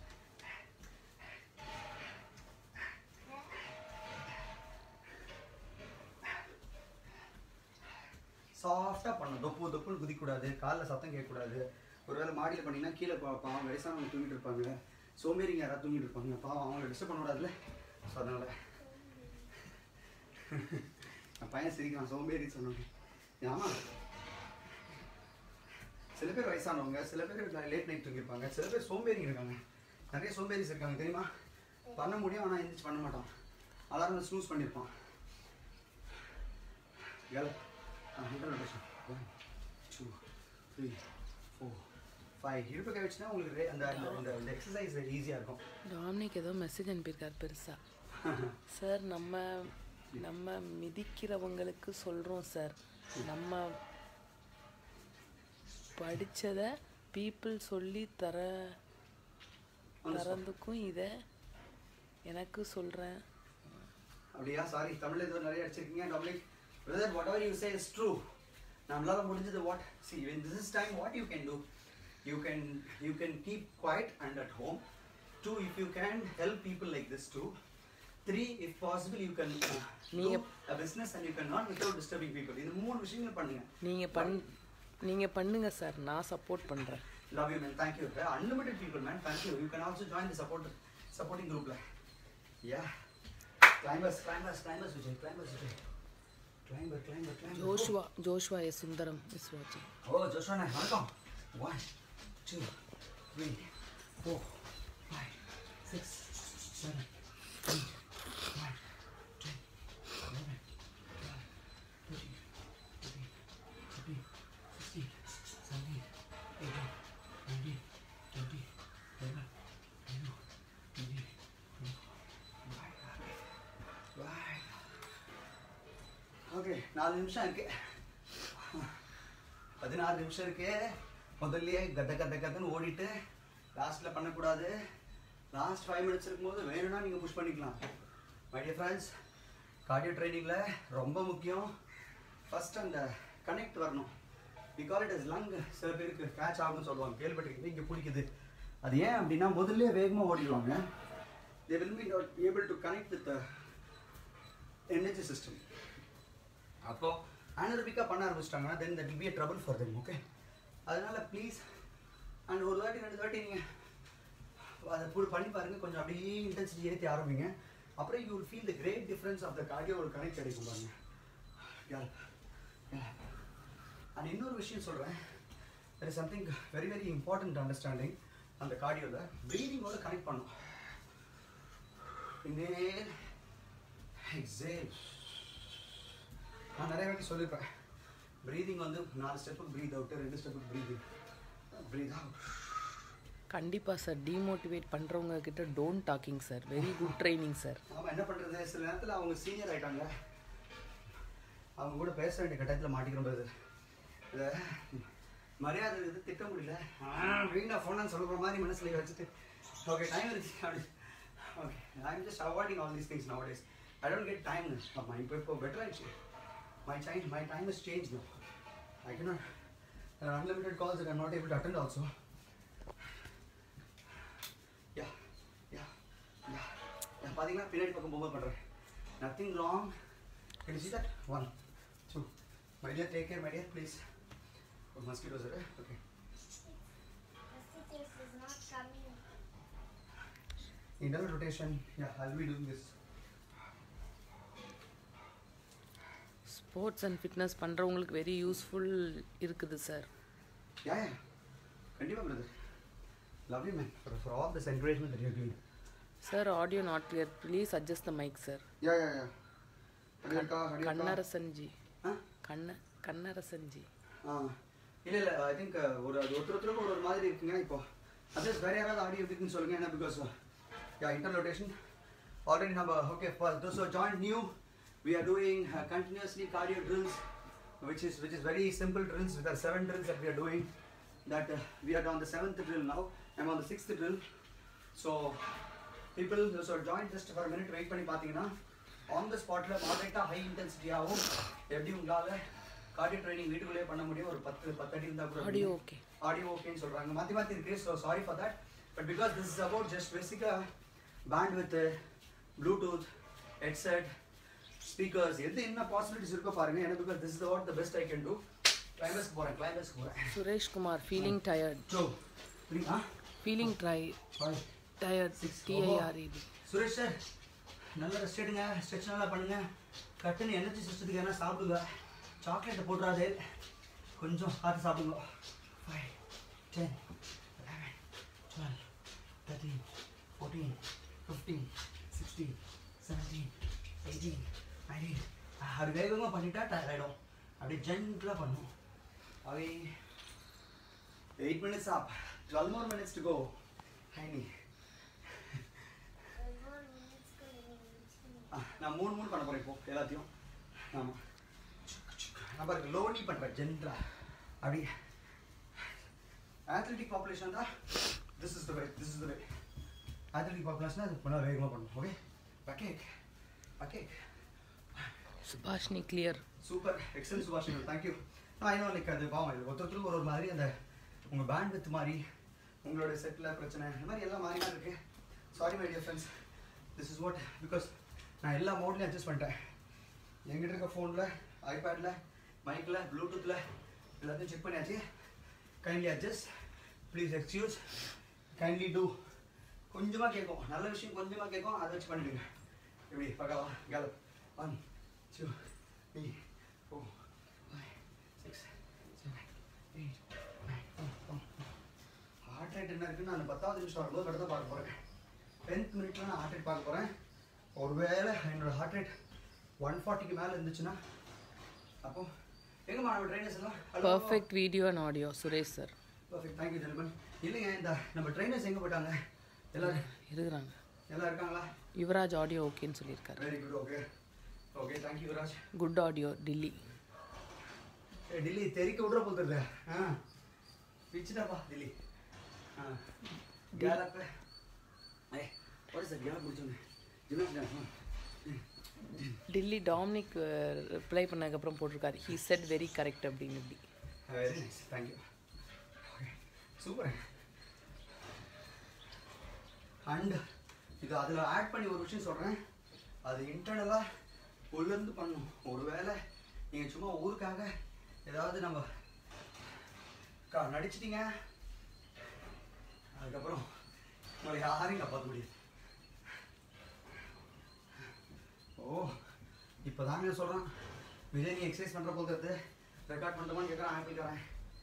சாஃப்டாக பண்ணணும். தொப்புன்னு குதிக்கூடாது, காலில் சத்தம் கேட்கக்கூடாது. ஒருவேளை மாடியில் பண்ணிங்கன்னா கீழே பாவம் வயசானவங்க தூங்கிட்டு இருப்பாங்க, சோம்பேறிங்க யாராவது தூங்கிட்டு இருப்பாங்க, பாவம் அவங்கள டிஸ்டர்ப் பண்ணக்கூடாதுல்ல. ஸோ அதனால் என் பையன் சிரிக்கிறான் சோம்பேறி சொன்னாங்க. ஆமாம், சில பேர் வயசானவங்க, சில பேர் லேட் நைட் தூங்கியிருப்பாங்க, சில பேர் சோம்பேறிங்க இருக்காங்க. நிறைய சோம்பேறிஸ் இருக்காங்க தெரியுமா? பண்ண முடியும், ஆனால் எந்திரிச்சு பண்ண மாட்டான். அலாரம் ஸ்னூஸ் பண்ணியிருப்பான். Girl, 100 rotation. 1, 2, 3, 4, 5. இடுப்பு கை வச்சுன்னா உங்களுக்கு அந்த எக்ஸசைஸ் ஈஸியாக இருக்கும். டாமினிக் ஏதோ மெசேஜ் அனுப்பியிருக்கார் பெருசா. சார் நம்ம மிதிக்கிறவங்களுக்கு சொல்கிறோம் சார், நம்ம படித்ததை பீப்புள் சொல்லி தரதுக்கும் இதை எனக்கு சொல்கிறேன். அப்படியா? சாரி, தமிழில் ஏதோ நிறைய அடிச்சிருக்கீங்க. Dominic brother, whatever you say is true. நம்மளால முடிஞ்சது what? See, when this is time, what you can do? You can keep quiet and at home. 2, if you can help people like this too. 3, if possible, you can do a business and you can not without disturbing people. இந்த 3 விஷயங்கள் பண்ணுங்க. நீங்க பண்ணுங்க sir, நான் support பண்றேன். Love you man, thank you. Unlimited people man, thank you. You can also join the supporting group la. Yeah. Climbers Vijay, climbers Vijay. Climber. Joshua S. Sundaram is watching. Oh, Joshua na, welcome. 1, 2, 3, 4, 5, 6, 7, 8, 9, 10, 11, 12, 13, 14, 15, 16, 17, 18, 19, 20, 21, 22, 23. Okay, 4 நிமிஷம் இருக்கு. 16 நிமிஷம் இருக்கு. முதல்லையே கத்தன்னு ஓடிட்டு லாஸ்ட்டில் பண்ணக்கூடாது. Last 5 minutes இருக்கும்போது வேணும்னா நீங்கள் புஷ் பண்ணிக்கலாம். மை டியர் ஃப்ரெண்ட்ஸ், கார்டியோ ட்ரைனிங்கில் ரொம்ப முக்கியம் ஃபஸ்ட் அந்த கனெக்ட் வரணும். We call it as lung. சில பேருக்கு கேட்ச் ஆகும்னு சொல்லுவாங்க, கேள்விப்பட்டிருக்கீங்க. இங்கே பிடிக்குது. அது ஏன் அப்படின்னா முதல்ல வேகமாக ஓடிடுவாங்க. They will be not able to connect with energy system. அப்போ அனரோபிக்காக பண்ண ஆரம்பிச்சிட்டாங்கன்னா then that will be a trouble for them. Okay, அதனால ப்ளீஸ் அண்ட் ஒரு வாட்டி 2 வாட்டி நீங்கள் அதை பண்ணி பாருங்கள். கொஞ்சம் அப்படியே இன்டென்சிட்டி ஏற்றி ஆரம்பிங்க. அப்புறம் you will feel the great difference of the cardio. ஒரு கனெக்ட் கிடைக்கும் பாருங்க. அண்ட் இன்னொரு விஷயம் சொல்கிறேன். There is something very very important understanding. அந்த கார்டியோவில் ப்ரீதிங்கோட கனெக்ட் பண்ணும். Inhale, exhale. நான் நிறைய வாட்டி சொல்லியிருப்பேன். ப்ரீதிங் வந்து 4 ஸ்டெப்புக்கு ப்ரீத் அவுட்டு, 2 ஸ்டெப்புக்கு ப்ரீத் அவுட். கண்டிப்பாக சார், டிமோட்டிவேட் பண்ணுறவங்க கிட்ட don't talking sir. Very good training sir. ஆமாம், என்ன பண்ணுறது, சில நேரத்தில் அவங்க சீனியர் ஆகிட்டாங்க. அவங்க கூட பேச வேண்டிய கட்டத்தில் மாட்டிக்கிறோம். இதை மரியாதை இது திட்ட முடியல. வீணா ஃபோனான்னு சொல்கிற மாதிரி மனசில் வச்சுட்டு ஓகே டைம் இருக்கு அப்படி. Okay, I am just avoiding all these things nowadays. I don't get time. இப்போ பெட்டர் ஆயிடுச்சு. My time has changed now. I cannot. There are unlimited calls that I'm not able to attend also. Yeah. பாத்தீங்களா, பின்னாடி பக்கம் போக பண்றேன். Nothing wrong. Can you see that? 1, 2. My dear, take care, my dear, please. Oh, mosquitoes are there. Okay. Mosquitoes is not coming. Internal rotation. Yeah, I'll be doing this. Sports and fitness பண்ணுறவங்களுக்கு very useful இருக்குது sir. Yeah. கண்டிப்பாக brother. Love you man for all this encouragement that you're giving. Sir, audio not clear. Please adjust the mic, sir. Yeah. Kannarasanji. Kannarasanji. இல்லை I think ஒருத்தருக்கு ஒரு மாதிரி இருக்குங்க. இப்போ others வேறு யாராவது ஆடியோ இருக்குன்னு சொல்லுங்கள். ஏன்னா பிகாஸ் இன்டர் ரொட்டேஷன் ஆல்ரெடி நம்ம okay for those who join new we are doing continuously cardio drills which is very simple drills. With our 7 drills that we are doing, that we are on the 7th drill now. I'm on the 6th drill. So people those who are joined just for a minute wait பண்ணி பாத்தீங்கன்னா on the spot ல moderate high intensity ஆகும். எப்படி உங்களால cardio training வீட்டுக்குள்ளே பண்ண முடியும். ஒரு 10 அடி இருந்தா கூட audio okay ன்னு சொல்றாங்க. மாத்தி இருக்கு. So sorry for that, but because this is about just basic bandwidth, bluetooth, headset, speakers, எது என்ன பாசிபிலிட்டிஸ் இருக்கோ பாருங்க. ஏன்னா because this is what the best I can do. climbers போறேன். Suresh Kumar feeling tired. feeling tired. TIRED. Suresh sir, நல்லா rest எடுங்க, stretch நல்லா பண்ணுங்க. கட்டுன்னு எனர்ஜி சிஸ்டத்துக்கு என்ன சாப்பிடுங்க. சாக்லேட்டை போட்டுறாதே, கொஞ்சம் பார்த்து சாப்பிடுங்க. 5, 10, 11, 12, 13, 14, 15, 16, 17, 18, 19, அது வேகமாக பண்ணிட்டா டயர்ட் ஆகிடும். அப்படியே ஜென்டலாக பண்ணும். அப்படியே 8 minutes up, 12 more minutes to go. Hi knee. நான் 3 பண்ண போகிறேன் இப்போ எல்லாத்தையும். ஆமாம், நான் பாருங்க லோ நீ பண்ணுறேன் ஜென்டலாக. அப்படியே athletic population தான் this is the way. athletic population அது பண்ண வேகமாக பண்ணணும். ஓகே, பக்கேக். Subhashini clear. Super, excellent Subhashini, thank you. I know, like அது பாவம், இது ஒருத்தருக்கு ஒரு மாதிரி அந்த உங்கள் பேண்ட் வித் மாதிரி உங்களோட செட்டில் பிரச்சனை இந்த மாதிரி எல்லாம் மாதிரி தான் இருக்குது. Sorry my dear friends, this is what, because நான் எல்லா மோட்லையும் அட்ஜஸ்ட் பண்ணிட்டேன். எங்கிட்ட இருக்க ஃபோனில், ஐபேடில், மைக்கில், ப்ளூடூத்தில் எல்லாத்தையும் செக் பண்ணியாச்சு. Kindly adjust, please excuse, kindly do. கொஞ்சமாக கேட்கும், நல்ல விஷயம் கொஞ்சமாக கேட்கும், அதை வச்சு பண்ணிவிடுங்க. எப்படி பக்காவா? கேலப் 1 2 3 4 5 6 7 8 9 ஹார்ட் ரேட் என்ன இருக்குன்னு நான் 10வது நிமிஷம் வரும்போது கடத்த பார்க்க போகிறேன். 10th மினிட்ல நான் ஹார்ட் ரேட் பார்க்க போகிறேன். ஒருவேளை என்னோடய ஹார்ட் ரேட் 140க்கு மேலே இருந்துச்சுன்னா அப்போ எங்கம்மா நம்ம ட்ரைனர்ஸ் எல்லாம்? Perfect video and audio Suresh sir. Perfect, thank you ஜென்மன். இல்லைங்க, இந்த நம்ம ட்ரைனர்ஸ் எங்கே போயிட்டாங்க? எல்லாரும் இருக்கிறாங்க. எல்லாம் இருக்காங்களா? யுவராஜ் ஆடியோ ஓகேன்னு சொல்லியிருக்காரு. Very good. Okay thank you Yuvaraj. Good audio Dilli. Dilli தெறிக்க விட்ற போகிறது. பிச்சுட்டாப்பா டில்லி. கேலப்பு ஒரு சார் கேலப் முடிச்சோங்க. டில்லி டாமினிக் ரிப்ளை பண்ணதுக்கப்புறம் போட்டிருக்காரு, ஹீ செட் வெரி கரெக்ட் அப்படின்னு. இப்படி very nice, thank you. Okay super. And இது அதில் ஆட் பண்ணி ஒரு விஷயம் சொல்கிறேன், அது இன்டர்னலாக உள்ளேருந்து பண்ணணும். ஒருவேளை நீங்கள் சும்மா ஊருக்காக ஏதாவது நம்ம நடிச்சிட்டிங்க, அதுக்கப்புறம் உங்களை யாரையும் காப்பாற்ற முடியாது. இப்போ தாங்க சொல்கிறேன், விஜய் நீ எக்ஸசைஸ் பண்ணுற போகிறது ரெக்கார்ட் பண்ணுறோமான்னு கேட்குறேன். ஆப்பிள்காரன்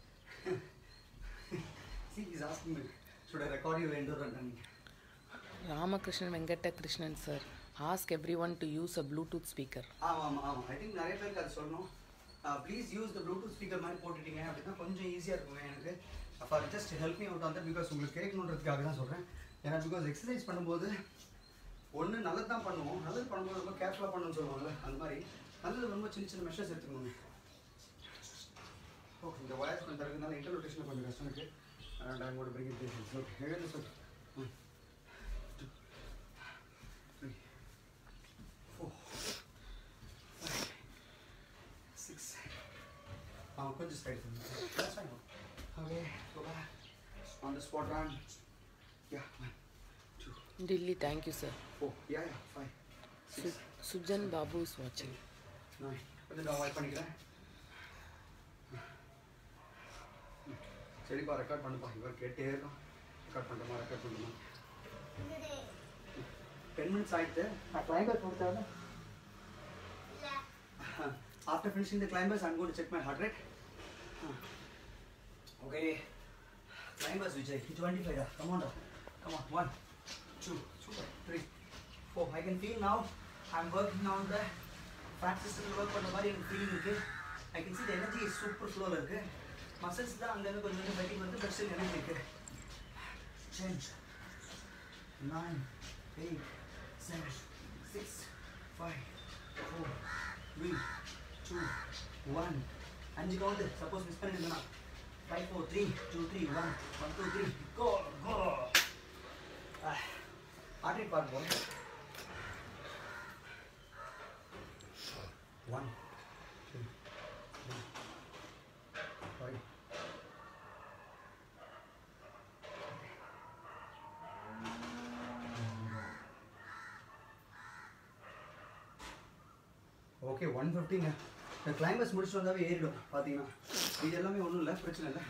is asking me should I record you indoor running? Ramakrishnan Venkatakrishnan sir, ask everyone to use a Bluetooth speaker. ஆமாம், ஐ திங்க் நிறைய பேருக்கு அது சொல்லணும். Please use the Bluetooth speaker மாதிரி போட்டுட்டீங்க அப்படின்னா கொஞ்சம் ஈஸியாக இருக்குங்க எனக்கு. For just help me out on that, because உங்களுக்கு கேட்கணுன்றதுக்காக தான் சொல்கிறேன். ஏன்னா பிகாஸ் எக்ஸசைஸ் பண்ணும்போது ஒன்று நல்லது தான் பண்ணுவோம், நல்லது பண்ணும்போது ரொம்ப கேர்ஃபுல்லாக பண்ணணும்னு சொல்லுவாங்கல்ல, அந்த மாதிரி நல்லது ரொம்ப சின்ன மெஷர்ஸ் எடுத்துக்கணுங்க. ஓகே, இந்த வயர்ஸ் கொஞ்சம் தரதுனால இன்டர்லொகேஷனில் கொஞ்சம் கஷ்டம் இருக்குது. And I want to bring it this. Okay, hair is okay. 1 2 3 4 5 6. கொஞ்சம் ஸ்டைல் பண்ணுங்க. That's fine. Okay, go back. On the spot run. Yeah, 1 2. Dilli thank you sir. 4. Yeah, 5 6 Sujan Babu is வாட்சிங். 9. கொஞ்சம் நான் வாய்ப் பண்ணிக்கிறேன். சரிப்பா, ரெக்கார்ட் பண்ணுப்பா. இவர் கேட்டே இருக்கும், ரெக்கார்ட் பண்ணுறோமா. 10 minutes ஆகிட்டு நான் கிளைம்பர் கொடுத்தாங்க. After finishing the climbers, I'm going to check my heart rate. Okay, climbers Vijay, 25. Come on, 1 2 super 3 4. I can feel now I'm working on the fat system. Work பண்ண மாதிரி எனக்கு feeling இருக்கு. I can see the energy is super flow இருக்கு. Muscles தான் அங்கங்க கொஞ்சம் ஃபட்டிக் வந்து but still energy இருக்கு. 10 9 8 7 6 5 4 3 2 1. 5 கவுண்ட். சப்போஸ் மிஸ் பண்ணிருந்தேன்னா 5 4 3 2 3 1 1 2 3 go. ஹார்ட் ரேட் பார்க்க போகிறேன். 1 2 3 5. ஓகே, 150ங்க. இந்த கிளைம்பர்ஸ் முடிச்சுட்டு வந்தாவே ஏறிடும் பார்த்தீங்கன்னா. இது எல்லாமே ஒன்றும் இல்லை, பிரச்சனை இல்லை.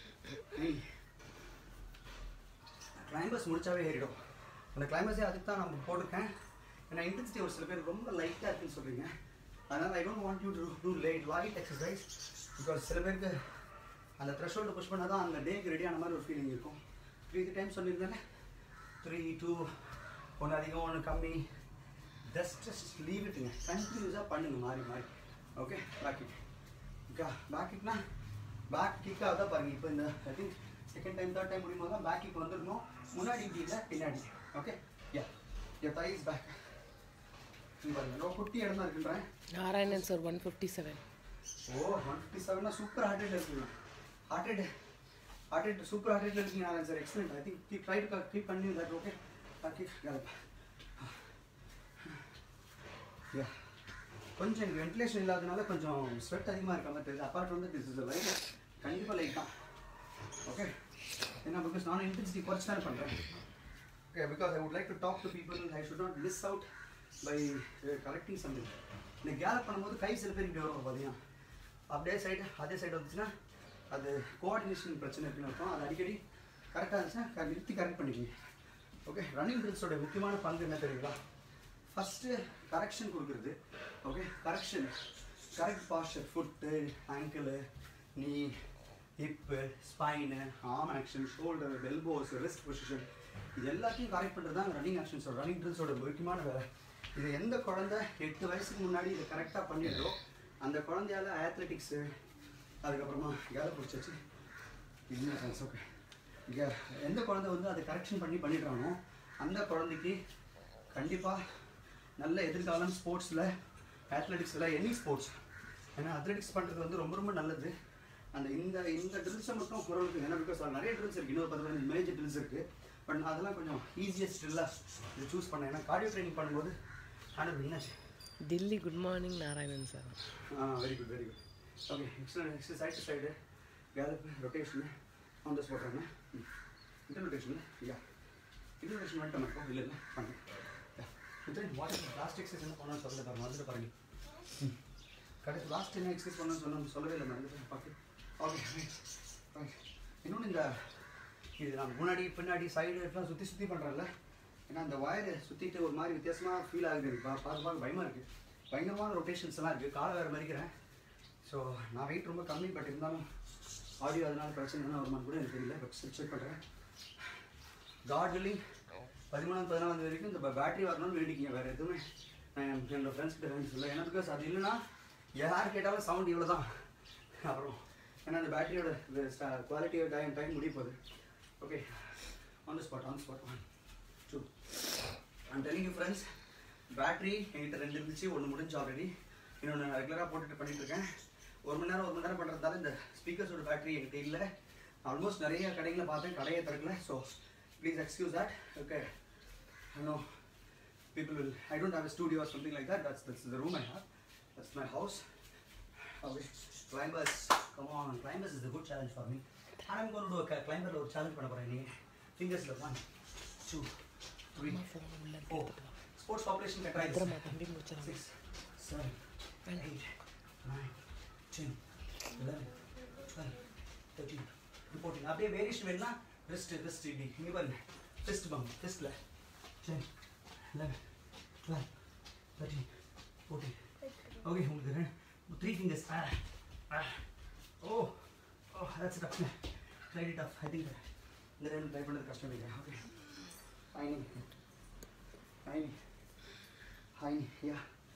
கிளைம்பர்ஸ் முடிச்சாவே ஏறிடும். அந்த கிளைம்பர்ஸே அதுக்கு தான் நான் போட்டிருக்கேன். ஏன்னா இன்டென்சிட்டி ஒரு சில பேர் ரொம்ப லைட்டாக இருக்குன்னு சொல்கிறீங்க. அதனால் I don't want you to do light exercise, because சில பேருக்கு அந்த த்ரெஷ்ஹோல்டு புஷ் பண்ணால் தான் அந்த டேக்கு ரெடியான மாதிரி ஒரு ஃபீலிங் இருக்கும். 3 டைம்ஸ் சொல்லியிருந்தேன். 3 2 ஒன்று அதிகம் ஒன்று கம்மி, just leave it. Continuously பண்ணுங்க மாறி மாறி. ஓகே, பேக் கிக். பேக் கிக்னா பேக் கிக்காக தான் பாருங்க. இப்போ இந்த I think second time third time முடியும் போது தான் பேக் கிக் வந்துடணும். முன்னாடி இல்லை பின்னாடி. Okay, yeah yeah thigh is back. பாருங்க ரொம்ப குட்டி இடமா இருக்குன்றேன். Narayanan sir 157. Oh 157 super heart rate இருக்குங்க. Heart rate super heart rate இருக்கீங்க Narayanan sir. Excellent. I think keep try to keep continue that. Okay, back kick கலப். Yeah கொஞ்சம் எனக்கு வென்டிலேஷன் இல்லாதனால கொஞ்சம் ஸ்வெட் அதிகமாக இருக்க மாதிரி தெரியுது. அப்பார்ட் வந்து திஸ் இஸ் லைட் கண்டிப்பாக லைட் தான். ஓகே, ஏன்னா பிகாஸ் நான் இன்டென்சிட்டி குறைச்சி தான் பண்ணுறேன். Okay, because I would like to talk to people. I should not miss out by correcting something. இந்த கேலப் பண்ணும்போது கை சில பேர் இப்படி வரும் பார்த்தீங்கன்னா, அப்படியே சைடு அதே சைடு வந்துச்சுன்னா அது கோஆர்டினேஷன் பிரச்சனை இருக்குன்னு அர்த்தம். அது அடிக்கடி கரெக்டாக இருந்துச்சுன்னா நிறுத்தி கரெக்ட் பண்ணிக்கோங்க. ஓகே, ரன்னிங் ட்ரில்ஸோட முக்கியமான பங்கு என்ன தெரியுங்களா? ஃபஸ்ட்டு கரெக்ஷன் கொடுக்குறது. Okay, correction, correct posture, foot, ankle, knee, hip, spine, arm action, shoulder, elbows, wrist position, இது எல்லாத்தையும் கரெக்ட் பண்ணுறது தான் ரன்னிங் ஆக்ஷன்ஸோட ரன்னிங் ட்ரில்ஸோட முக்கியமான வேலை. இது எந்த குழந்தை 8 வயசுக்கு முன்னாடி இதை கரெக்டாக பண்ணிடுறோ அந்த குழந்தையால் அத்லெட்டிக்ஸு அதுக்கப்புறமா கேலப் பிடிச்சாச்சு. ஓகே, எந்த குழந்தை வந்து அதை கரெக்ஷன் பண்ணிடுறானோ அந்த குழந்தைக்கு கண்டிப்பாக நல்ல எதிர்காலம் ஸ்போர்ட்ஸில், அத்லெட்டிக்ஸில், எனி ஸ்போர்ட்ஸ். ஏன்னா அத்லெட்டிக்ஸ் பண்ணுறது வந்து ரொம்ப ரொம்ப நல்லது. அந்த இந்த ட்ரில்ஸை மட்டும் ஓரளவுக்கு, ஏன்னா பிகாஸ் நிறைய ட்ரில்ஸ் இருக்குது, இன்னொரு 15 மேஜர் ட்ரில்ஸ் இருக்குது. பட் அதெல்லாம் கொஞ்சம் ஈஸியஸ்ட் ட்ரில்லாக இதை சூஸ் பண்ணேன். ஏன்னா கார்டியோ ட்ரைனிங் பண்ணும்போது ஆனால் என்னாச்சு Dilli good morning Narayanan sir. Very good very good. Okay, excellent. Side to side gallop, rotation on the spot. பண்ணேன் இன்டர்லொட்டேஷன். யா இன்டர்லொட்டேஷன் வந்துட்டு மட்டும் இல்லை இல்லை பண்ணேன். வாட்டர் லாஸ்ட் எக்ஸசைஸ் என்ன பண்ணணும்னு சொல்லலை பாருங்க, வந்துட்டு பாருங்க. கடைசி லாஸ்ட் என்ன எக்ஸசைஸ் பண்ணணும்னு சொல்லவே இல்லை மேம். பார்த்து ஓகே ரைட். இன்னொன்று இந்த இது நான் முன்னாடி பின்னாடி சைடு எல்லாம் சுற்றி பண்ணுறேன்ல, ஏன்னா அந்த வயரை சுற்றிட்டு ஒரு மாதிரி வித்தியாசமாக ஃபீல் ஆகுது. பார்க்க பயமாக இருக்குது. பயங்கரமான ரொட்டேஷன்ஸ் எல்லாம் இருக்குது. காலை வேறு மறிக்கிறேன். ஸோ நான் வெயிட் ரொம்ப கம்மி. பட் இருந்தாலும் ஆடியோ அதனால பிரச்சனை என்ன வருமானு கூட எனக்கு தெரியல. பட் செக் பண்ணுறேன். காட் வில்லிங் 13-14 வரைக்கும் இந்த பேட்டரி வரணும்னு வேண்டிக்கிங்க. வேறு எதுவுமே நான் என்னோடய ஃப்ரெண்ட்ஸ் கிட்ட வேண்டி சொல்ல. ஏன்னா பிகாஸ் அது இல்லைன்னா யார் கேட்டாலும் சவுண்ட் இவ்வளோ தான். அப்புறம் ஏன்னா அந்த பேட்டரியோட குவாலிட்டியோட டைம் முடிய போகுது. Okay, on the spot 1 2. I'm telling you friends, battery என்கிட்ட 2 இருந்துச்சு. ஒன்று முடிஞ்சு ஆல்ரெடி, இன்னொன்று நான் ரெகுலராக பண்ணிட்டுருக்கேன். 1 மணி நேரம் பண்ணுறதால இந்த ஸ்பீக்கர்ஸோட பேட்டரி என்கிட்ட இல்லை. ஆல்மோஸ்ட் நிறைய கடைகளை பார்த்தேன், கடையை திறக்கல. So please excuse that. Okay, I know people will, I don't have a studio or something like that. That's the room I have. That's my house. Okay, climbers, come on, climbers is a good challenge for me. I'm going to do a climber challenge பண்ண போறேன். நீங்க fingersல 1 2 3 4 sports population ka try 6 7 8 9 10 11 12 13 14. அப்படியே variation வேணும்னா wrist இப்படி இங்க பாருங்க, fist bump, fistல 10 11 12 13 14. Okay, உங்களுக்கு 3 fingers. Oh, that's tough. Tried it tough. I think இந்த டைம் ட்ரை பண்ணுறது கஷ்டம் இல்லை. ஓகே, ஹைனி யா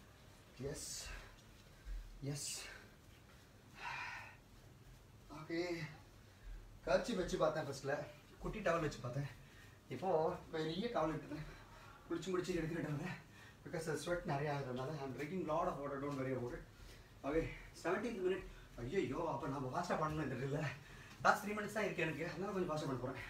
எஸ். ஓகே, கர்ச்சி வச்சு பார்த்தேன். ஃபஸ்ட்டில் குட்டி டவல் வச்சு பார்த்தேன். இப்போது பெரிய டவல் எடுத்துட்டேன். முடிச்சு எடுக்கிற டவல். பிகாஸ் ஸ்வெட் நிறைய ஆகுறதுனால I'm drinking lot of water. Don't very about it. Okay, 17th minute. ஐயோ, அப்போ நம்ம ஃபாஸ்ட்டாக பண்ணணும். இந்த இல்லை லாஸ்ட் 3 minutes தான் இருக்குது எனக்கு. அதனால கொஞ்சம் ஃபாஸ்ட்டாக பண்ண போகிறேன்.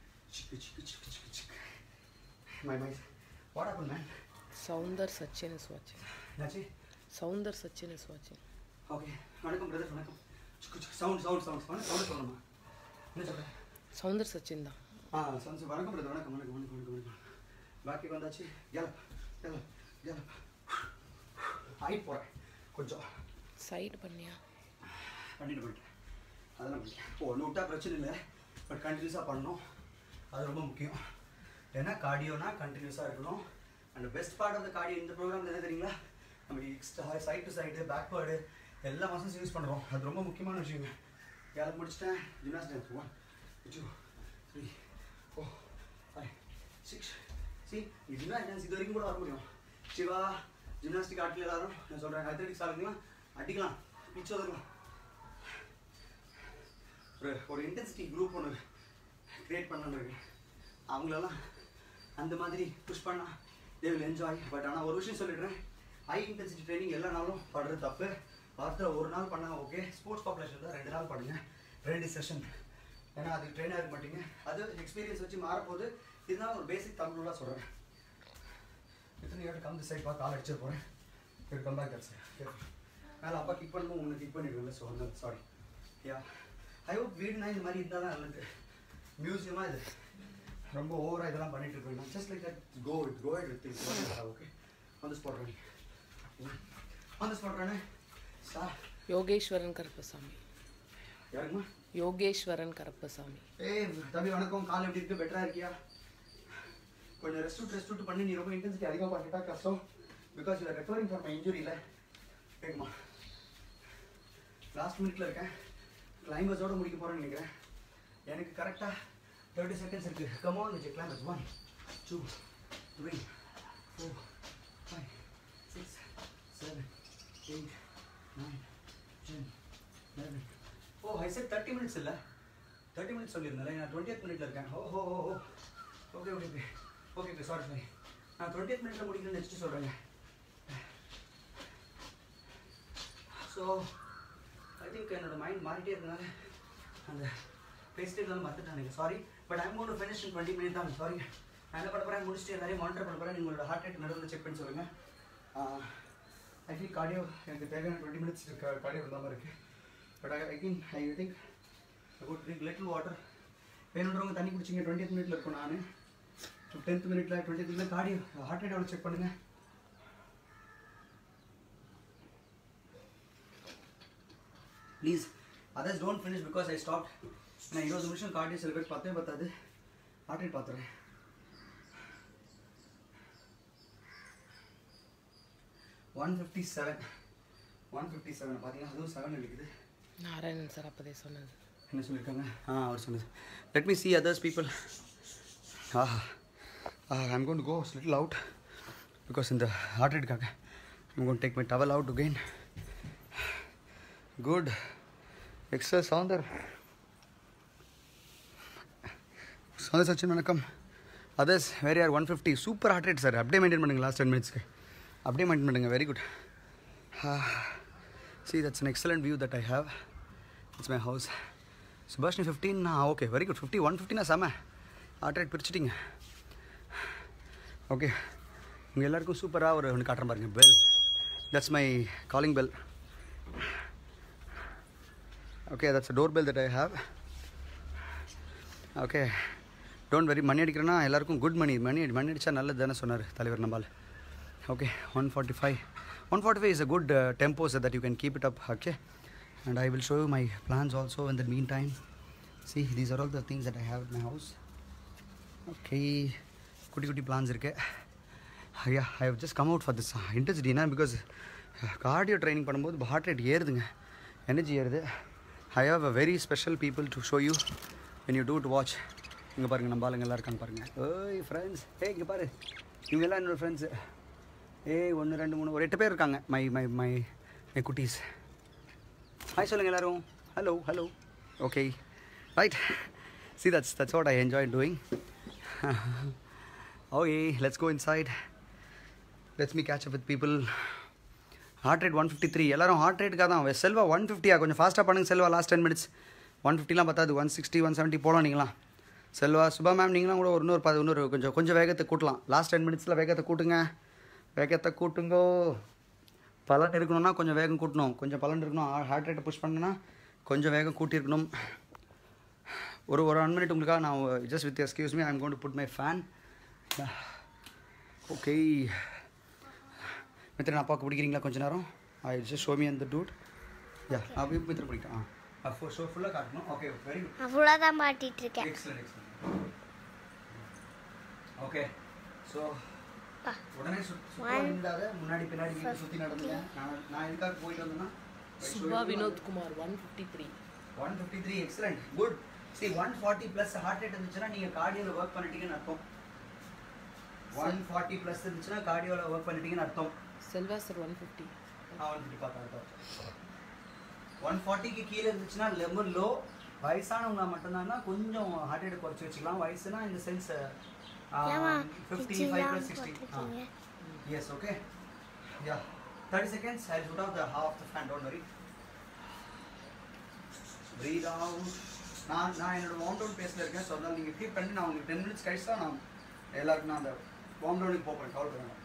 My what happened, man? Soundar Sachin is watching. Nachi? Soundar Sachin is watching. Okay. Vanakkam brother, vanakkam. Sound சொல்லணுமா? என்ன சொல்ற? Soundar Sachin தான். sound வணக்கம் brother, வணக்கம். பாக்கி வந்தாச்சு. கேலப். ஹைட் போறேன். கொஞ்சம் சைடு பண்ணிட்டேன். அதெல்லாம் பண்ணிட்டேன். ஒன்று விட்டா பிரச்சனை இல்லை. பட் கண்டினியூஸாக பண்ணணும். அது ரொம்ப முக்கியம். ஏன்னா கார்டியோனா கண்டினியூஸாக இருக்கணும். And best part of the cardio இந்த ப்ரோக்ராமில் என்ன தெரியுங்களா? நம்ம சைடு டு சைடு பேக்வேர்டு எல்லா மசில்ஸ் யூஸ் பண்ணுறோம். அது ரொம்ப முக்கியமான விஷயங்க. கேலப் முடிச்சிட்டேன். ஜிம்னாஸ்டிக்ஸ் 1 2 3 4 5 6. See, ஜிம்னாஸ்டிக்ஸ் இது வரைக்கும் கூட வர முடியும். சிவா ஜிம்னாஸ்டிக் ஆட்டில் எல்லாரும் நான் சொல்கிறேன் அத்லெட்டிக்ஸ் ஆளுங்களா அடிக்கலாம் பிச்சு வந்துடலாம். ஒரு இன்டென்சிட்டி குரூப் ஒன்று க்ரியேட் பண்ணலான்னு இருக்கு. அவங்களெல்லாம் அந்த மாதிரி புஷ் பண்ணால் தே வில் என்ஜாய். பட் ஆனால் ஒரு விஷயம் சொல்லிடுறேன், ஹை இன்டென்சிட்டி ட்ரைனிங் எல்லா நாளும் பண்ணுறது தப்பு. வாரத்தில் ஒரு நாள் பண்ணால் ஓகே. ஸ்போர்ட்ஸ் பாப்புலேஷன் தான் 2 நாள் பண்ணுங்க, 2 செஷன். ஏன்னா அதுக்கு ட்ரெயின் ஆக மாட்டீங்க. அது எக்ஸ்பீரியன்ஸ் வச்சு மாறப்போகுது. இதுதான் ஒரு பேசிக் தமிழாக சொல்கிறேன். எத்தனை ஏட்டு கம் திஸ் சைட் பார்த்து கால் அடிச்சிட போகிறேன். Come back that side. மேலே அப்பா கிக் பண்ணும்போது உங்களுக்கு கிக் பண்ணிடுவேன்ல, ஸோ அந்த சாரி. யா ஐ ஹோப் வீடுனா இந்த மாதிரி இருந்தால் தான் நல்லது. மியூசியமாக இது ரொம்ப ஓவராக இதெல்லாம் பண்ணிட்டு இருக்கேன். Just like that go it with things. Okay on the spot run. On the spot run. Yogeswaran Karuppasamy. யாருங்கம்மா? யோகேஸ்வரன் கருப்பசாமி. தம்பி வணக்கம். கால் எப்படி இருக்கு? பெட்டரா இருக்கியா? கொஞ்சம் ரெஸ்ட் விட்டு பண்ணி. நீ ரொம்ப இன்டென்சிட்டி அதிகமாக பண்ணிட்டா கஷ்டம். Because you are recovering for my injury. இல்லை கேட்குமா? லாஸ்ட் மினிட்ல இருக்கேன். கிளைம்பர்ஸோட முடிக்க போகிறேன்னு நினைக்கிறேன். எனக்கு கரெக்டாக 30 seconds இருக்குது. Come on with climbers. 1 2 3 4 5 6 7 8 9 10 11. Oh I set 30 minutes இல்லை, 30 minutes சொல்லியிருந்தேன். நான் 20th minute இருக்கேன். Oh okay okay okay okay okay sorry sorry. நான் 20th minute முடிக்கணும்னு நெக்ஸ்ட்டு சொல்கிறேங்க. ஸோ ஐ திங்க் என்னோட மைண்ட் மாறிட்டே இருந்தனால அந்த பேசிட்டே இருந்தாலும் மறந்துட்டானுங்க. Sorry. But I'm gonna finish in 20 minutes தான். சாரி. நான் என்ன பண்ண போகிறேன், முடிச்சுட்டு எல்லாரையும் மானிட்டர் பண்ண போகிறேன். உங்களோட ஹார்ட் ரேட் நடுவில் செக் பண்ணி சொல்லுங்கள். ஐ ஃபீல் கார்டியோ எனக்கு தேவையான 20 minutes கார்டியோ இருந்த மாதிரி இருக்குது. But I think I could drink little water. வேணுன்றவங்க தண்ணி குடிச்சிங்க. 20th minute இருக்கும். நான் 10th minute 20th minute cardio heart rate எவ்வளோ செக் பண்ணுங்கள். Please others don't finish because I stop. நான் 20 நிமிஷம் கார்டியோ சில பேர் பார்த்தே பார்த்தாது. Heart rate பார்த்துறேன். 157 பார்த்தீங்கன்னா அதுவும் 7 இருக்குது. நாராயணன் சார் அப்போதே சொன்னது. என்ன சொல்லியிருக்காங்க? அவர் சொன்னது. Let me see others people. I'm going to go little out because இந்த ஹார்ட் ரேட்டுக்காக I'm going to take my towel out again. Good excess Soundar Sachin வணக்கம். அதர்ஸ் வேறு யார்? 150. Super heart rate sir. அப்படியே மெயின்டைன் பண்ணுங்கள். லாஸ்ட் 10 minutesக்கு அப்படியே மெயின்டைன் பண்ணுங்கள். Very good. See, that's an excellent view that I have. It's my house. Subhashni 15. Okay, very good. 50, 150 செம. Heart rate பிரிச்சுட்டிங்க. Okay, உங்கள் எல்லாருக்கும் சூப்பராக ஒரு ஒன்று காட்டுறேன் பாருங்கள். Bell, that's my calling bell. Okay, that's a doorbell that I have. Okay, don't very. மணி அடிக்கிறேன்னா எல்லாருக்கும் குட் மணி அடித்தா நல்லது தானே சொன்னார் தலைவர் நம்பால். Okay, 145 is a good tempo so that you can keep it up. Okay, and I will show you my plans also in the meantime. See, these are all the things that I have in my house. Okay, kutti plans irke. Yeah, I have just come out for this intensity na because cardio training பண்ணும்போது heart rate ஏறுதுங்க, energy ஏறுது. I have a very special people to show you when you do to watch. இங்கே பாருங்கள், நம்ம ஆளுங்க எல்லாம் இருக்காங்க பாருங்கள். ஓய் ஃப்ரெண்ட்ஸ், இங்கே பாரு, இவங்கெல்லாம் என்னோடய ஃப்ரெண்ட்ஸு. 1 2 3 ஒரு 8 பேர் இருக்காங்க. மை குட்டீஸ். ஹாய் சொல்லுங்கள் எல்லோரும். Hello. Okay, right. See, that's what I enjoy doing. Okay, let's go inside. Let me catch up with people. Heart rate 153. எல்லோரும் ஹார்ட் ரேட்டுக்காக தான். செல்வா 150. கொஞ்சம் ஃபாஸ்ட்டாக பண்ணுங்கள் செல்வா. லாஸ்ட் 10 minutes 150லாம் பார்த்தாது. 160 170 போகலாம். நீங்களாம் செல்வா, சுபா மேம், நீங்களாம் கூட இன்னொரு கொஞ்சம் வேகத்தை கூட்டலாம். லாஸ்ட் 10 minutesல வேகத்தை கூட்டுங்கோ. பலன் இருக்கணும்னா கொஞ்சம் வேகம் கூட்டணும். கொஞ்சம் பலன் இருக்கணும். ஹார்ட் ரேட்டை புஷ் பண்ணணும்னா கொஞ்சம் வேகம் கூட்டியிருக்கணும். ஒரு 1 minute உங்களுக்காக நான் just with excuse me, I'm going to put my fan. Okay, Mithran அப்பாவுக்கு பிடிக்கிறீங்களா கொஞ்ச நேரம்? ஐ ஜஸ்ட் ஷோ மீ அந்த டூட். யா, அப்படி மித்திரன் பிடிக்கும். ஷோ ஃபுல்லாக காட்டணும். Okay, very good. ஃபுல்லாக தான் மாட்டிட்டு இருக்கேன். எக்ஸலன்ட். ஓகே, ஸோ உடனே சுத்தாத, முன்னாடி பின்னாடி சுற்றி நடந்துங்க. நான் இதுக்காக போயிட்டு வந்தேன்னா Subha Vinothkumar 153. Excellent, good. See, 140 plus heart rate இருந்துச்சுன்னா நீங்கள் கார்டியோவில் ஒர்க் பண்ணிட்டீங்கன்னு அர்த்தம். 140 ப்ளஸ் இருந்துச்சுன்னா கார்டியோவில் ஒர்க் பண்ணிட்டீங்கன்னு அர்த்தம். செல்வா சார் 150. 150 பார்த்தா 140க்கு கீழே இருந்துச்சுன்னா லெமன் லோ. வயசானவங்க மட்டும்தான்னா கொஞ்சம் ஹார்ட் ரேட் குறைச்சி வச்சுக்கலாம். வயசுனா இந்த sense 55 + 60. Yes, okay. Yeah. 30 seconds. I'll put out the half the fan. Don't worry. Breathe out. நான் என்னோட வார்ம் டவுன் பேஸில் இருக்கேன். ஸோ அதனால் நீங்கள் கீப் பண்ணி நான் உங்களுக்கு 10 minutes கழிச்சு தான் நான் எல்லாருக்கும் நான் அந்த வார்ம் டவுனுக்கு போகிறேன். கவர் பண்ணுவேன்.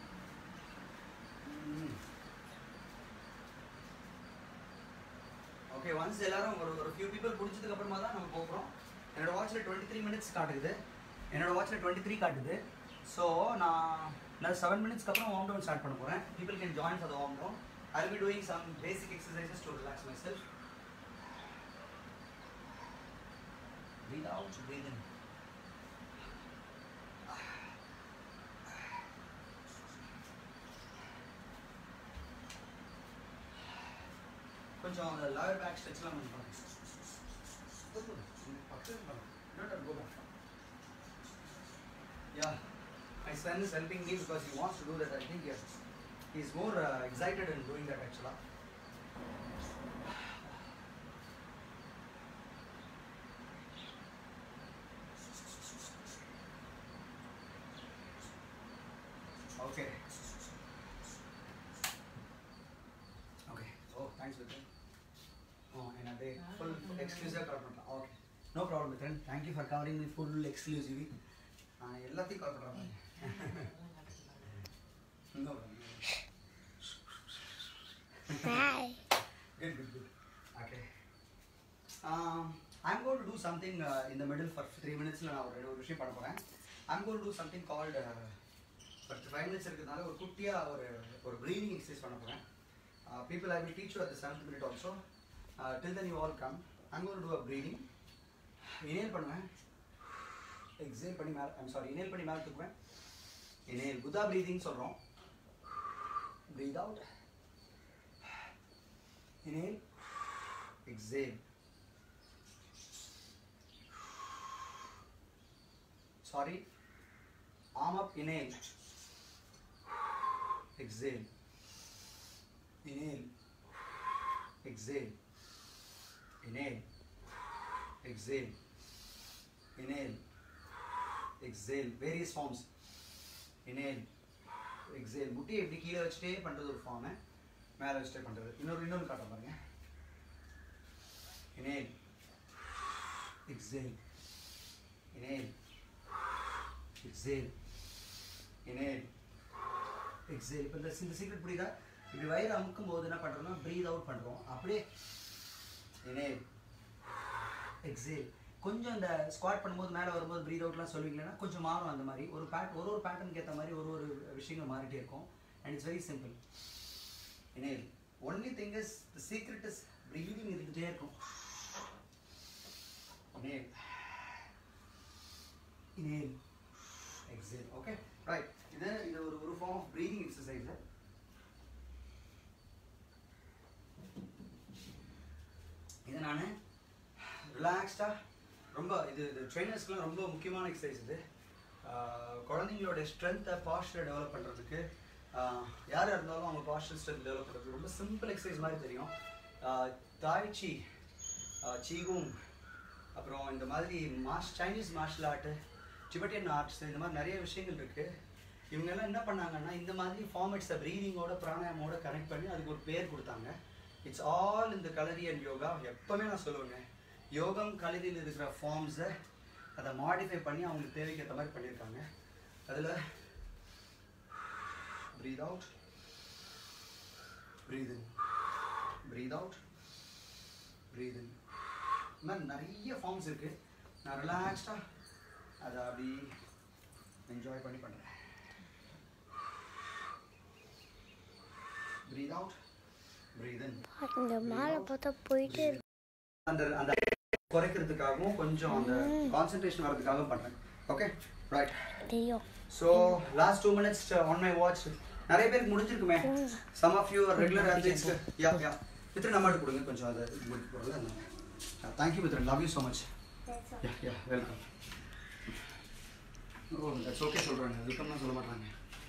ஓகே, ஒன்ஸ் எல்லாரும் ஒரு ஃபியூ பீப்புள் பிடிச்சதுக்கு அப்புறமா தான் நம்ம போகிறோம். என்னோட வாட்சில் 23 minutes காட்டுது. என்னோட வாட்சில் 23 காட்டுது. ஸோ நான் 7 minutes அப்புறம் வார்ம் டவுன் ஸ்டார்ட் பண்ண போகிறேன். People can join for the warm down. I will be doing some basic exercises to relax myself. Breathe out, breathe in. கொஞ்சம் அந்த lower back stretchலாம் பண்ணுங்க. Yeah, my son is helping me because he wants to do that. I think he is more excited in doing that actually. Okay. Okay. Oh, thanks, Vitran. Oh, and a day full exclusive cover. Okay. No problem, Vitran. Thank you for covering me full exclusively. எல்லாத்தையும் cover பண்ணுறாங்க. No problem. Bye. Good. Okay. I'm going to do something in the middle for 3 minutes. நான் ஒரு விஷயம் பண்ண போகிறேன். I'm going to do something called for 5 minutes இருக்கிறதுனால ஒரு குட்டியாக ஒரு breathing exercise பண்ண போகிறேன். People, I will teach you at the 7th minute also. Till then you all come. I'm going to do a breathing. Inhale பண்ணுவேன். Exhale பண்ணி மேலே, inhale பண்ணி மேலே தூக்குவேன். Inhale, புதா breathing சொல்கிறோம். Breathe out. Inhale. Exhale. Sorry. Arm up, inhale. Exhale. Inhale. Exhale. Inhale. Exhale. Inhale. Exhale. Various forms. Inhale. Exhale. முட்டி எப்படி கீழே வச்சுட்டே பண்ணுறது ஒரு ஃபார்மு, மேலே வச்சுட்டே பண்ணுறது. இன்னொரு காட்ட பாருங்க. Inhale. Exhale. Inhale. Exhale. Inhale. Exhale. இப்போ இந்த சீக்ரெட் புரியுதா? இப்படி வயிறு அமுக்கும் போது என்ன பண்ணுறோம்னா ப்ரீத் அவுட் பண்ணுறோம். அப்படியே inhale. Exhale. கொஞ்சம் இந்த ஸ்குவாட் பண்ணும்போது மேலே வரும்போது ப்ரீத் அவுட்லாம் சொல்லுவீங்கன்னா கொஞ்சம் மாறும். அந்த மாதிரி ஒரு பேட்டர்னுக்கு ஏற்ற மாதிரி ஒரு விஷயங்கள் மாறிட்டே இருக்கும். And it's very simple. Inhale. Only thing is the secret is breathing இருந்துகிட்டே இருக்கும். Inhale. Inhale. Exhale. Okay. Right. இது ஒரு form of breathing exercise. இது நான் ரிலாக்ஸ்டாக ரொம்ப இது ட்ரெயினர்ஸ்க்குலாம் ரொம்ப முக்கியமான எக்ஸசைஸ். இது குழந்தைங்களோட ஸ்ட்ரென்த்தை பாஸ்டரை டெவலப் பண்ணுறதுக்கு, யாராக இருந்தாலும் அவங்க பாஸ்டர் ஸ்ட்ரென்த் டெவலப் பண்ணுறதுக்கு ரொம்ப சிம்பிள் எக்ஸசைஸ் மாதிரி தெரியும். தாய்ச்சி, சீகும், அப்புறம் இந்த மாதிரி Chinese martial art, Tibetan arts, இந்த மாதிரி நிறைய விஷயங்கள் இருக்குது. இவங்கெல்லாம் என்ன பண்ணாங்கன்னா இந்த மாதிரி ஃபார்மேட்ஸை ப்ரீதிங்கோட பிராணாயாமோட கனெக்ட் பண்ணி அதுக்கு ஒரு பேர் கொடுத்தாங்க. இட்ஸ் ஆல் இந்த கலரி அண்ட் யோகா. எப்போவுமே நான் சொல்லுவேங்க, யோகம் கலரியில் இருக்கிற ஃபார்ம்ஸை அதை மாடிஃபை பண்ணி அவங்களுக்கு தேவைக்கு ஏற்ற மாதிரி பண்ணியிருக்காங்க. அதில் breathe out, breathe in, breathe out, breathe in. இந்த மாதிரி நிறைய ஃபார்ம்ஸ் இருக்குது. நான் ரிலாக்ஸ்டாக அதை அப்படி என்ஜாய் பண்ணி பண்ணுறேன். breathe out, breathe in. இந்த மேலே பார்த்தா போயிட்டே இருக்கு. அந்த குறைக்கிறதுக்காகவும் கொஞ்சம் அந்த கான்சென்ட்ரேஷன் வரதுக்காகவும் பண்ணுறேன். Okay, right. தெரியும். So last 2 minutes on my watch. நிறைய பேருக்கு முடிஞ்சிருக்குமே. Some of you regular athletes. Yeah Mithran நம்மகிட்ட கொடுங்க கொஞ்சம். அதை போடல. Thank you Mithran, love you so much. Yeah welcome. Oh that's okay சொல்கிறாங்க, வெல்கம்லாம் சொல்ல மாட்டாங்க.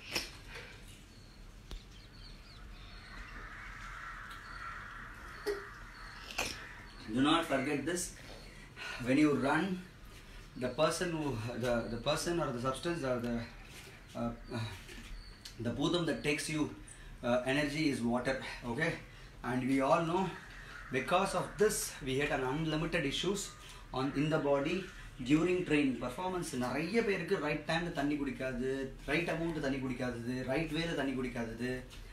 Do not forget this. When you run, the person or the substance or the bhudam that takes you energy is water. Okay, and we all know because of this we had an unlimited issues in the body during training performance. நிறைய பேருக்கு right டைம்ல தண்ணி குடிக்காது, right amount தண்ணி குடிக்காதது, right வேல தண்ணி குடிக்காதது,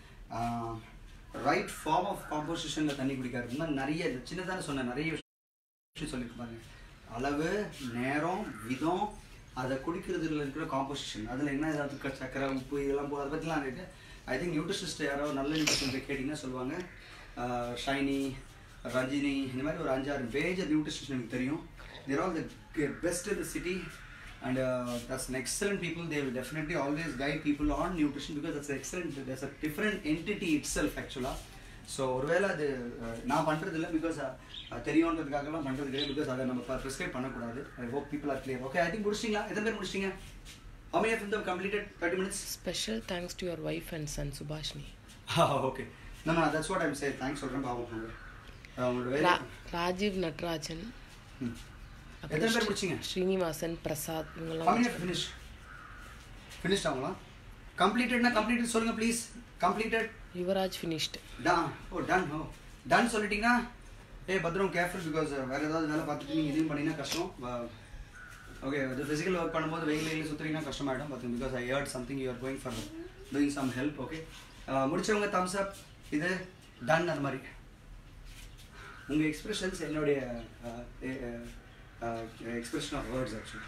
right form of காம்போசிஷனில் தண்ணி குடிக்காது. இந்த மாதிரி நிறைய சின்னதான சொன்ன நிறைய விஷயம் சொல்லியிருப்பாங்க. அளவு, நேரம், விதம், அதை குடிக்கிறதுல இருக்கிற காம்போசிஷன், அதில் என்ன ஏதாவது சக்கரை, உப்பு இதெல்லாம் அதை பற்றிலாம் இருக்குது. ஐ திங்க் நியூட்ரிஷனிஸ்ட் யாரோ நல்ல நியூட்ரிஷன் கேட்டிங்கன்னா சொல்லுவாங்க. ஷைனி, ரஜினி, இந்த மாதிரி ஒரு 5-6 மேஜர் நியூட்ரிஷனிஸ்ட் எனக்கு தெரியும். They're all the best in the city and that's an excellent people. They will definitely always guide people on nutrition because that's excellent. There's a different entity itself actually. So ஒருவேளை அது நான் பண்ணுறது இல்லை because தெரியுன்றதுக்காகலாம் பண்ணுறது கிடையாது. Because அதை நம்ம prescribe பண்ணக்கூடாது. I hope people are clear. Okay, I think முடிச்சிங்களா? எத்தனை பேர் முடிச்சிங்க? How many of them completed 30 minutes? Special thanks to your wife and son Subhashni. Okay. No, that's what I'm saying. Thanks சொல்கிறேன் பாவம். ராஜீவ் நட்ராஜன், எத்தனை பேர் முடிச்சிங்க? ஸ்ரீனிவாசன், பிரசாத், இவங்கெல்லாம். How many have finished? Finished ஆங்களா? Completedனா completed சொல்லுங்க please. Completed. Yuvraj finished. Done. Oh done. Oh done சொல்லிட்டீங்கன்னா பத்ரம் கேர்ஃபுல் பிகாஸ் வேறு ஏதாவது வேலை பார்த்துட்டு நீங்கள் இதுவும் பண்ணிங்கன்னா கஷ்டம். ஓகே, அது ஃபிசிக்கல் ஒர்க் பண்ணும்போது வெயில் சுற்றுறீங்கன்னா கஷ்டமாயிடும். பார்த்துங்க because I heard something you are going for doing some help. Okay, முடிச்சவங்க தம்ஸ் அப், இது டன். அது மாதிரி உங்கள் எக்ஸ்பிரஷன்ஸ் என்னுடைய expression of words actually.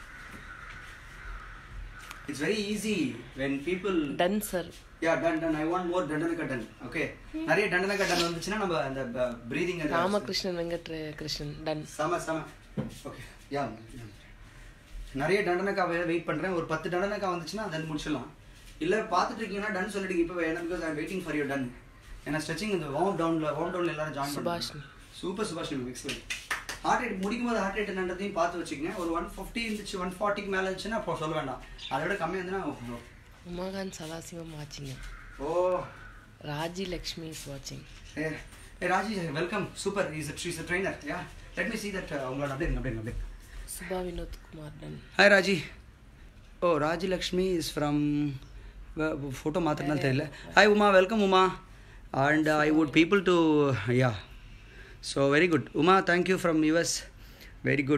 It's very easy when people done sir. Yeah, done. I want more dandanaka done. Okay, நிறைய dandanaka done வந்துச்சுன்னா நம்ம அந்த breathing ராமகிருஷ்ணன் வெங்கட் கிருஷ்ணன் done. சம okay, yeah. நிறைய dandanaka வெயிட் பண்றேன். ஒரு 10 dandanaka வந்துச்சுன்னா then முடிச்சிடலாம். இல்ல பார்த்துட்டு இருக்கீங்கன்னா டன் சொல்லிடுங்க இப்போ வேணும் because I'm waiting for your done. ஏன்னா ஸ்ட்ரெச்சிங் இந்த வார்ம் டவுன்ல எல்லாரும் ஜாயின் பண்ணுங்க. Super Subhashini excellent. Heart rate முடிக்கும் போது ஹார்ட் ரேட் என்னன்றதையும் பார்த்து வச்சுக்கங்க. ஒரு 150 இருந்துச்சு, 140க்கு மேலே இருந்துச்சுன்னா அப்போ சொல்ல வேண்டாம். அதை விட கம்மியாக இருந்துன்னா உமாகாந்த் சதாசிவம் வாட்சிங்க. ஓ, ராஜி லக்ஷ்மி இஸ் வாட்சிங். ஏ Raji welcome. Super. Is a trainer. Yeah, let me see that. உங்களோட அப்படியே Subha Vinoth Kumar done. Hi Raji. Oh, Raji Lakshmi is from photo மாத்திரம் தெரியல. Hi Uma, welcome Uma. And I would people to yeah. So very good, Uma. Thank you from US. Very good.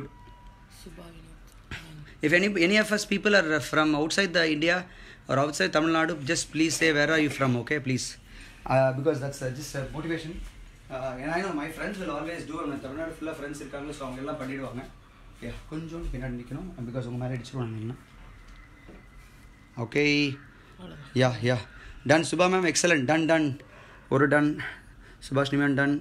If any of us people are from outside the India or outside Tamil Nadu, just please say where are you from. Okay, please, because that's just motivation. And I know my friends will always do. And Tamil Nadu full of friends irukanga, so avanga ella panniduvanga. Yeah, konjam pinadi nikkanum because unga mari adichiruvaanga. Okay, yeah, done. Subha ma'am, excellent. Done. Oru done. Subhashni ma'am done.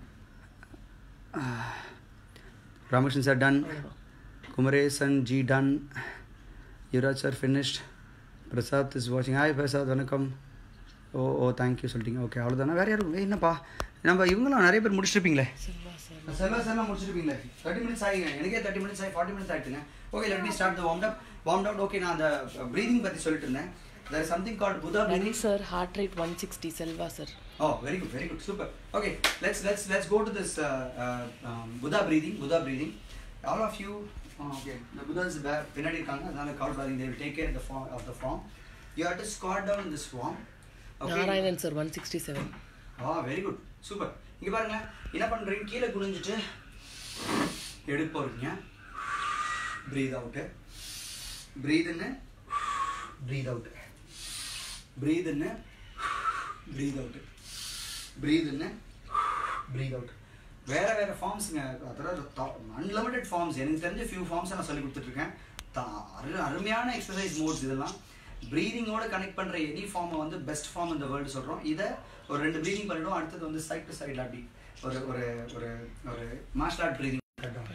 Ramakrishnan sir done. Kumaresan G done. Yuvraj sir finished. Prasad is watching. Hi Prasad, vanakkam. Oh thank you சொல்லிட்டீங்க. Okay, அவ்வளோதானே. வேறு யாரும் என்னப்பா நம்ம இவங்களாம் நிறைய பேர் முடிச்சிருப்பீங்களே. செல்வா சார்லாம் முடிச்சிருப்பீங்களே. 30 minutes ஆகிங்க. எனக்கே 30 minutes ஆகி 40 minutes ஆகிட்டுங்க. Okay, let me start the warm out. Okay, நான் அந்த ப்ரீதிங் பற்றி சொல்லிட்டு இருந்தேன். There is something called Buddha breathing. Sir, heart rate 160. Selva sir. Oh, very good, super. Okay, let's go to this Buddha breathing. All of you, okay, the Buddha is pinadi irukanga, adana called breathing. They will take care of the form. You have to squat down in this form. Okay. Narayanan sir 167. Very good, super. இங்க பாருங்க, என்ன பண்றீங்க? கீழ குனிஞ்சிட்டு எடுத்து போறீங்க. Breathe out. Breathe in, breathe out. Breathe in, breathe out. Breathe in, breathe out. வேற ஃபார்ம்ஸுங்க, அதாவது unlimited forms. எனக்கு தெரிஞ்ச ஃபியூ ஃபார்ம்ஸை நான் சொல்லி கொடுத்துட்ருக்கேன். அருமையான எக்ஸசைஸ் மோட்ஸ் இதெல்லாம். ப்ரீதிங்கோட கனெக்ட் பண்ணுற எனி ஃபார்மை வந்து பெஸ்ட் ஃபார்ம் இந்த வேர்ல்டு சொல்கிறோம். இதை ஒரு 2 ப்ரீதிங் பண்ணிவிடும். அடுத்தது வந்து சைட் டு சைட் அப்படி ஒரு ஒரு ஒரு ஒரு martial art breathing.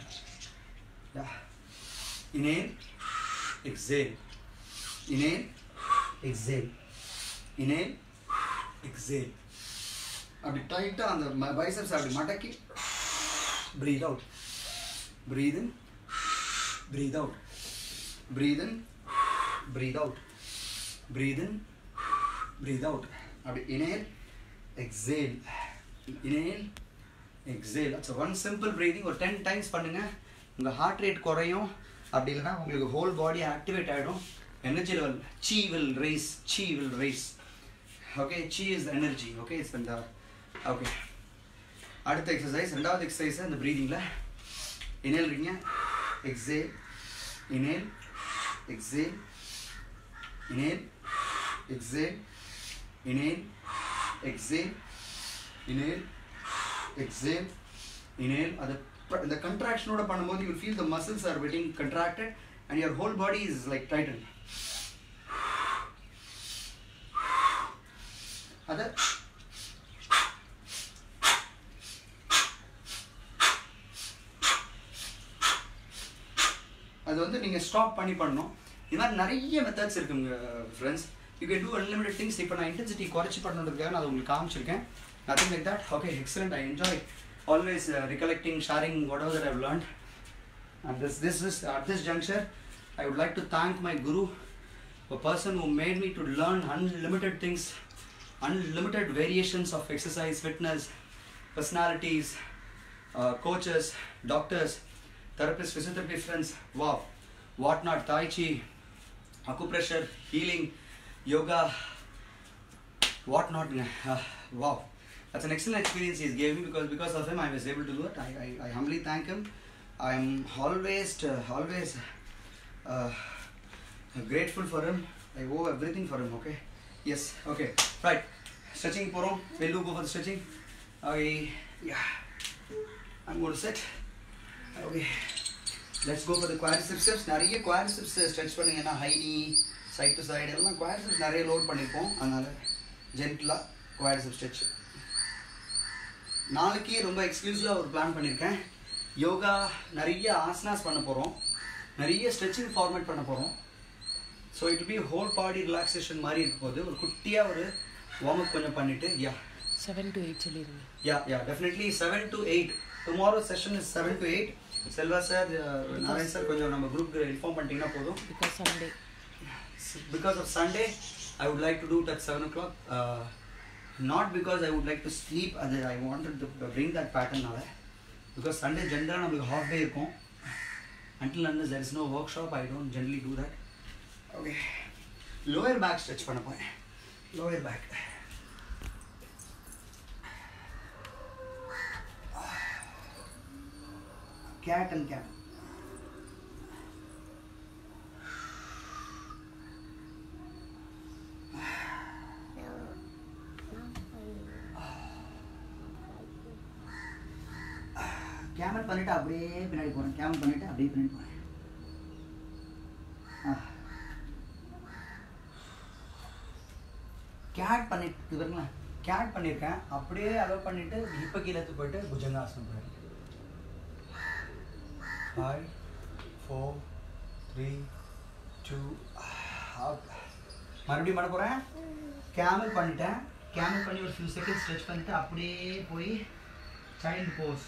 Inhale, exhale. Inhale, exhale. Inhale, exhale. அப்படி டைட்டாக அந்த பைசப்ஸ் அப்படி மடக்கி breathe out. Breathe in, breathe out. Breathe in, breathe out. Breathe in, breathe out. Inhale, exhale. Inhale, exhale. That's one simple breathing. Or 10 times பண்ணுங்க. உங்க heart rate குறையும். அப்படி இல்லைனா உங்களுக்கு whole body activate ஆயிடும். Energy level, chi will raise. Chi will raise. Okay, chi is the energy. Okay, it's the okay. அடுத்த exercise, ரெண்டாவது exercise இந்த breathingல inhale ரிங்க, exhale, inhale, exhale, inhale, exhale, inhale, exhale, inhale, exhale, inhale. The contraction oda பண்ணும்போது you will feel the muscles are getting contracted and your whole body is like tightened. Other அது வந்து நீங்க stop பண்ணணும். இந்த மாதிரி நிறைய methods இருக்குங்க friends. You can do unlimited things. இப்போ நான் இன்டென்சிட்டி குறைச்சி பண்ணணுன்றதுக்காக நான் உங்களுக்கு காமிச்சிருக்கேன். Nothing like that. Okay, excellent. I enjoy always recollecting, sharing whatever that I've learned. And this is at this juncture, I would like to thank my guru, a person who made me to learn unlimited things, unlimited variations of exercise, fitness, personalities, coaches, doctors, therapists, physiotherapy friends, wow, what not, tai chi, acupressure, healing, yoga, what not, wow, that's an excellent experience he's gave me. Because of him I was able to do it. I humbly thank him. I am always grateful for him. I owe everything for him. Okay, yes, okay, right, stretching porom. We'll go for the stretching. Yeah, I'm going to sit. Okay, let's go for the quadriceps steps. நிறைய quadriceps stretch பண்ணுங்கன்னா high knee, side to side எல்லாம் quadriceps நிறைய load பண்ணிருப்போம். அதனால ஜென்டலா quadriceps stretch. நாளைக்கு ரொம்ப எக்ஸ்க்ளூசிவா ஒரு plan பண்ணிருக்கேன். யோகா நிறைய ஆசனாஸ் பண்ண போறோம், நிறைய ஸ்ட்ரெச்சிங் ஃபார்மேட் பண்ண போறோம். So it will be whole body relaxation மாதிரி இருக்க போது. ஒரு குட்டியா ஒரு வார்ம் அப் கொஞ்சம் பண்ணிட்டு 7 to 8 சொல்லிருங்க. Yeah, definitely 7 to 8. Tomorrow session is 7 to 8. Selva sir, Narayan sir கொஞ்சம் நம்ம குரூப் இன்ஃபார்ம் பண்ணிட்டீங்கன்னா போதும். Because of Sunday, I would like to do it at 7 o'clock. Not because I would like to sleep. I wanted to bring that pattern now. Because Sunday generally நம்மளுக்கு half day இருக்கும். Until unless there is no workshop, I don't generally do that. Okay. Lower back stretch பண்ண போறேன். Lower back. Cat and camel. Camel பண்ணிட்டு அப்படியே பின்னாடி போறேன். Camel பண்ணிட்டு அப்படியே பின்னாடி போறேன். Cat பண்ணிட்டு வரீங்களா? Cat பண்ணிருக்கேன். அப்படியே அலோ பண்ணிட்டு ஹிப்ப கீழ எடுத்து போயிட்டு புஜங்காசனம் போறேன். 5 4 3 2 மறுபடியும் பண்ண போறேன். Camel பண்ணிட்டேன். Camel பண்ணி ஒரு few seconds stretch பண்ணிட்டு அப்படியே போய் child pose.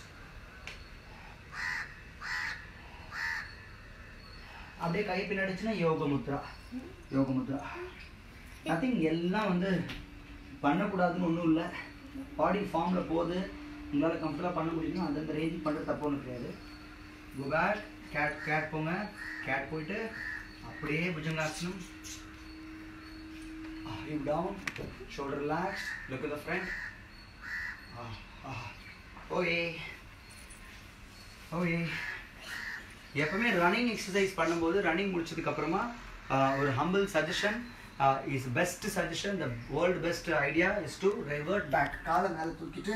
அப்படியே கை பின்னாடிச்சுன்னா யோக முத்ரா. நத்திங். எல்லாம் வந்து பண்ணக்கூடாதுன்னு ஒன்றும் இல்லை. பாடி ஃபார்மில் போகுது. உங்களால் கம்ஃபர்டபுளாக பண்ண முடியுமோ அந்த ரேஞ்சுக்கு பண்ணுறது தப்பு ஒன்றும் கிடையாது. Go back. கேட் போங்க. கேட் போயிட்டு அப்படியே புஜங்காசனம். Hip down, shoulder relaxed, look at the front. எப்பவுமே ரன்னிங் எக்ஸசைஸ் பண்ணும்போது ரன்னிங் முடிச்சதுக்கு அப்புறமா ஒரு humble suggestion is best suggestion. The world best idea is to revert back. காலை மேலே தூக்கிட்டு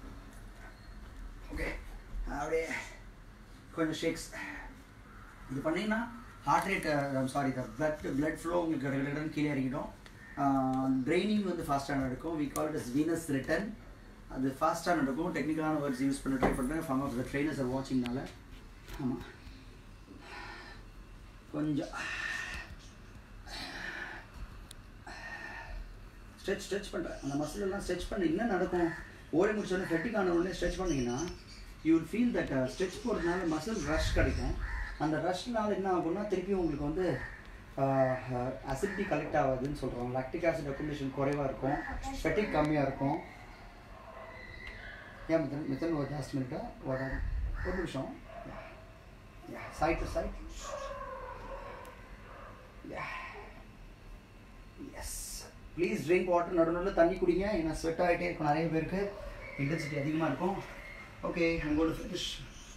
ஓகே அப்படியே கொஞ்சம் ஷேக்ஸ் இது பண்ணிங்கன்னா ஹார்ட் ரேட் பிளட் ஃப்ளோ உங்களுக்கு ரெகுலராக கீழே இறங்கிடும். ட்ரைனிங் வந்து ஃபாஸ்ட்டாக நடக்கும். We call it as venous return. அது ஃபாஸ்ட்டாக நடக்கும். டெக்னிக்கலான வேர்ட்ஸ் யூஸ் பண்ண ட்ரை பண்ணுறேன். From of the trainers are வாட்சிங்னால. ஆமாம், கொஞ்சம் ஸ்ட்ரெச் பண்ணுறேன். அந்த மசில் எல்லாம் ஸ்ட்ரெச் பண்ணி என்ன நடக்கும், ஓடி முடிச்சோடனே ஃபெட்டிக் ஆன உடனே ஸ்ட்ரெச் பண்ணிங்கன்னா you will feel that stretch போடுறதுனால மசில் ரஷ் கிடைக்கும். அந்த ரஷ்னால என்ன ஆகும்னா திருப்பி உங்களுக்கு வந்து அசிடிட்டி கலெக்ட் ஆகாதுன்னு சொல்கிறாங்க. லாக்டிக் ஆசிட் அக்குமுலேஷன் குறைவாக இருக்கும், ஃபெட்டிக் கம்மியாக இருக்கும். ஏன் மித்தன் ஒரு லாஸ்ட் மினிட்டா ஒரு நிமிஷம். Side to side. Yes, please drink water. நடுவில் தண்ணி குடிங்க, ஏன்னா ஸ்வெட் ஆகிட்டே இருக்கும் நிறைய பேருக்கு, இன்டென்சிட்டி அதிகமாக இருக்கும். Okay, I'm going to finish.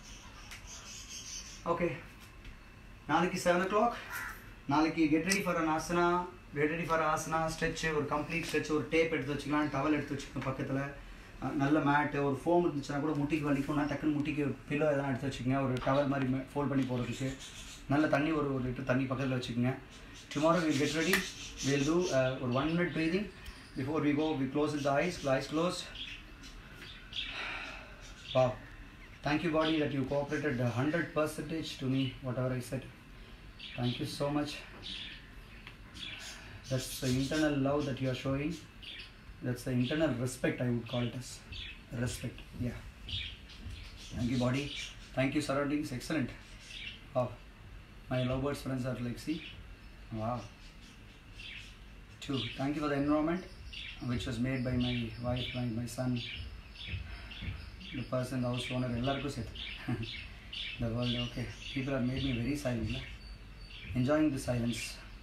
Okay, நாளைக்கு 7 o'clock. நாளைக்கு get ready for asana stretch, ஒரு கம்ப்ளீட் ஸ்ட்ரெச். ஒரு டேப் எடுத்து வச்சுக்கலாம், டவல் எடுத்து வச்சுக்கணும் பக்கத்தில். நல்ல மேட்டு, ஒரு ஃபோம் இருந்துச்சுன்னா கூட முட்டிக்கு வலிக்கும்னா டக்குன்னு முட்டிக்கு பில்லோ எதனா எடுத்து வச்சுக்கோங்க, ஒரு டவல் மாதிரி ஃபோல்ட் பண்ணி போகிறதுக்கு. நல்ல தண்ணி, ஒரு லிட்டர் தண்ணி பக்கத்தில் வச்சுக்கோங்க. Tomorrow will get ready, will do ஒரு 1 minute breathing before we go. We close the eyes closed. Wow, thank you body that you cooperated 100% to me, whatever I said. Thank you so much. That's the internal love that you are showing. That's the internal respect, I would call it as respect. Yeah, thank you body, thank you surroundings. Excellent. Wow, my lovebirds friends are like, see, wow. Two, thank you for the environment which was made by my wife, my son, the person, the house owner, ellarku set the world. Okay, people have made me very silent, no? Enjoying the silence.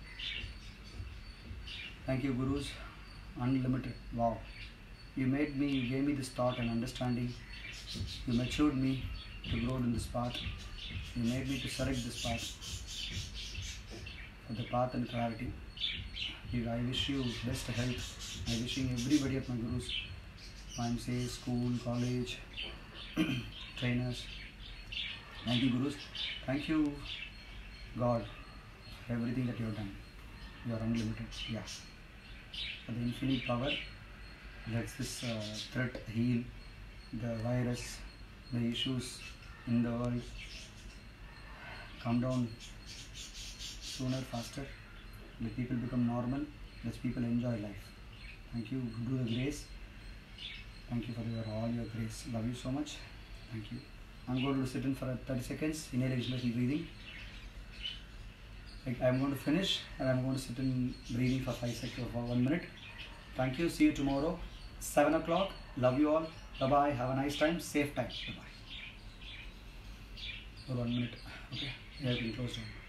Thank you gurus, unlimited. Wow, you gave me this thought and understanding. You matured me to grow in this path. You made me to select this path for the path and clarity. I wish you best health. I wishing everybody of my gurus, say school, college, trainers. Thank you gurus. Thank you God for everything that you have done. You are unlimited. Yeah, for the infinite power lets this threat heal the virus, the issues in the world come down sooner, faster. The people become normal. Let people enjoy life. Thank you. Do the grace. Thank you for all your grace. Love you so much. Thank you. I'm going to sit in for 30 seconds. Inhalation, breathing. I'm going to finish and I'm going to sit in breathing for 5 seconds, for 1 minute. Thank you. See you tomorrow, 7 o'clock. Love you all. Bye bye. Have a nice time. Safe time. Bye bye. For 1 minute. Okay. Yeah, you can close down.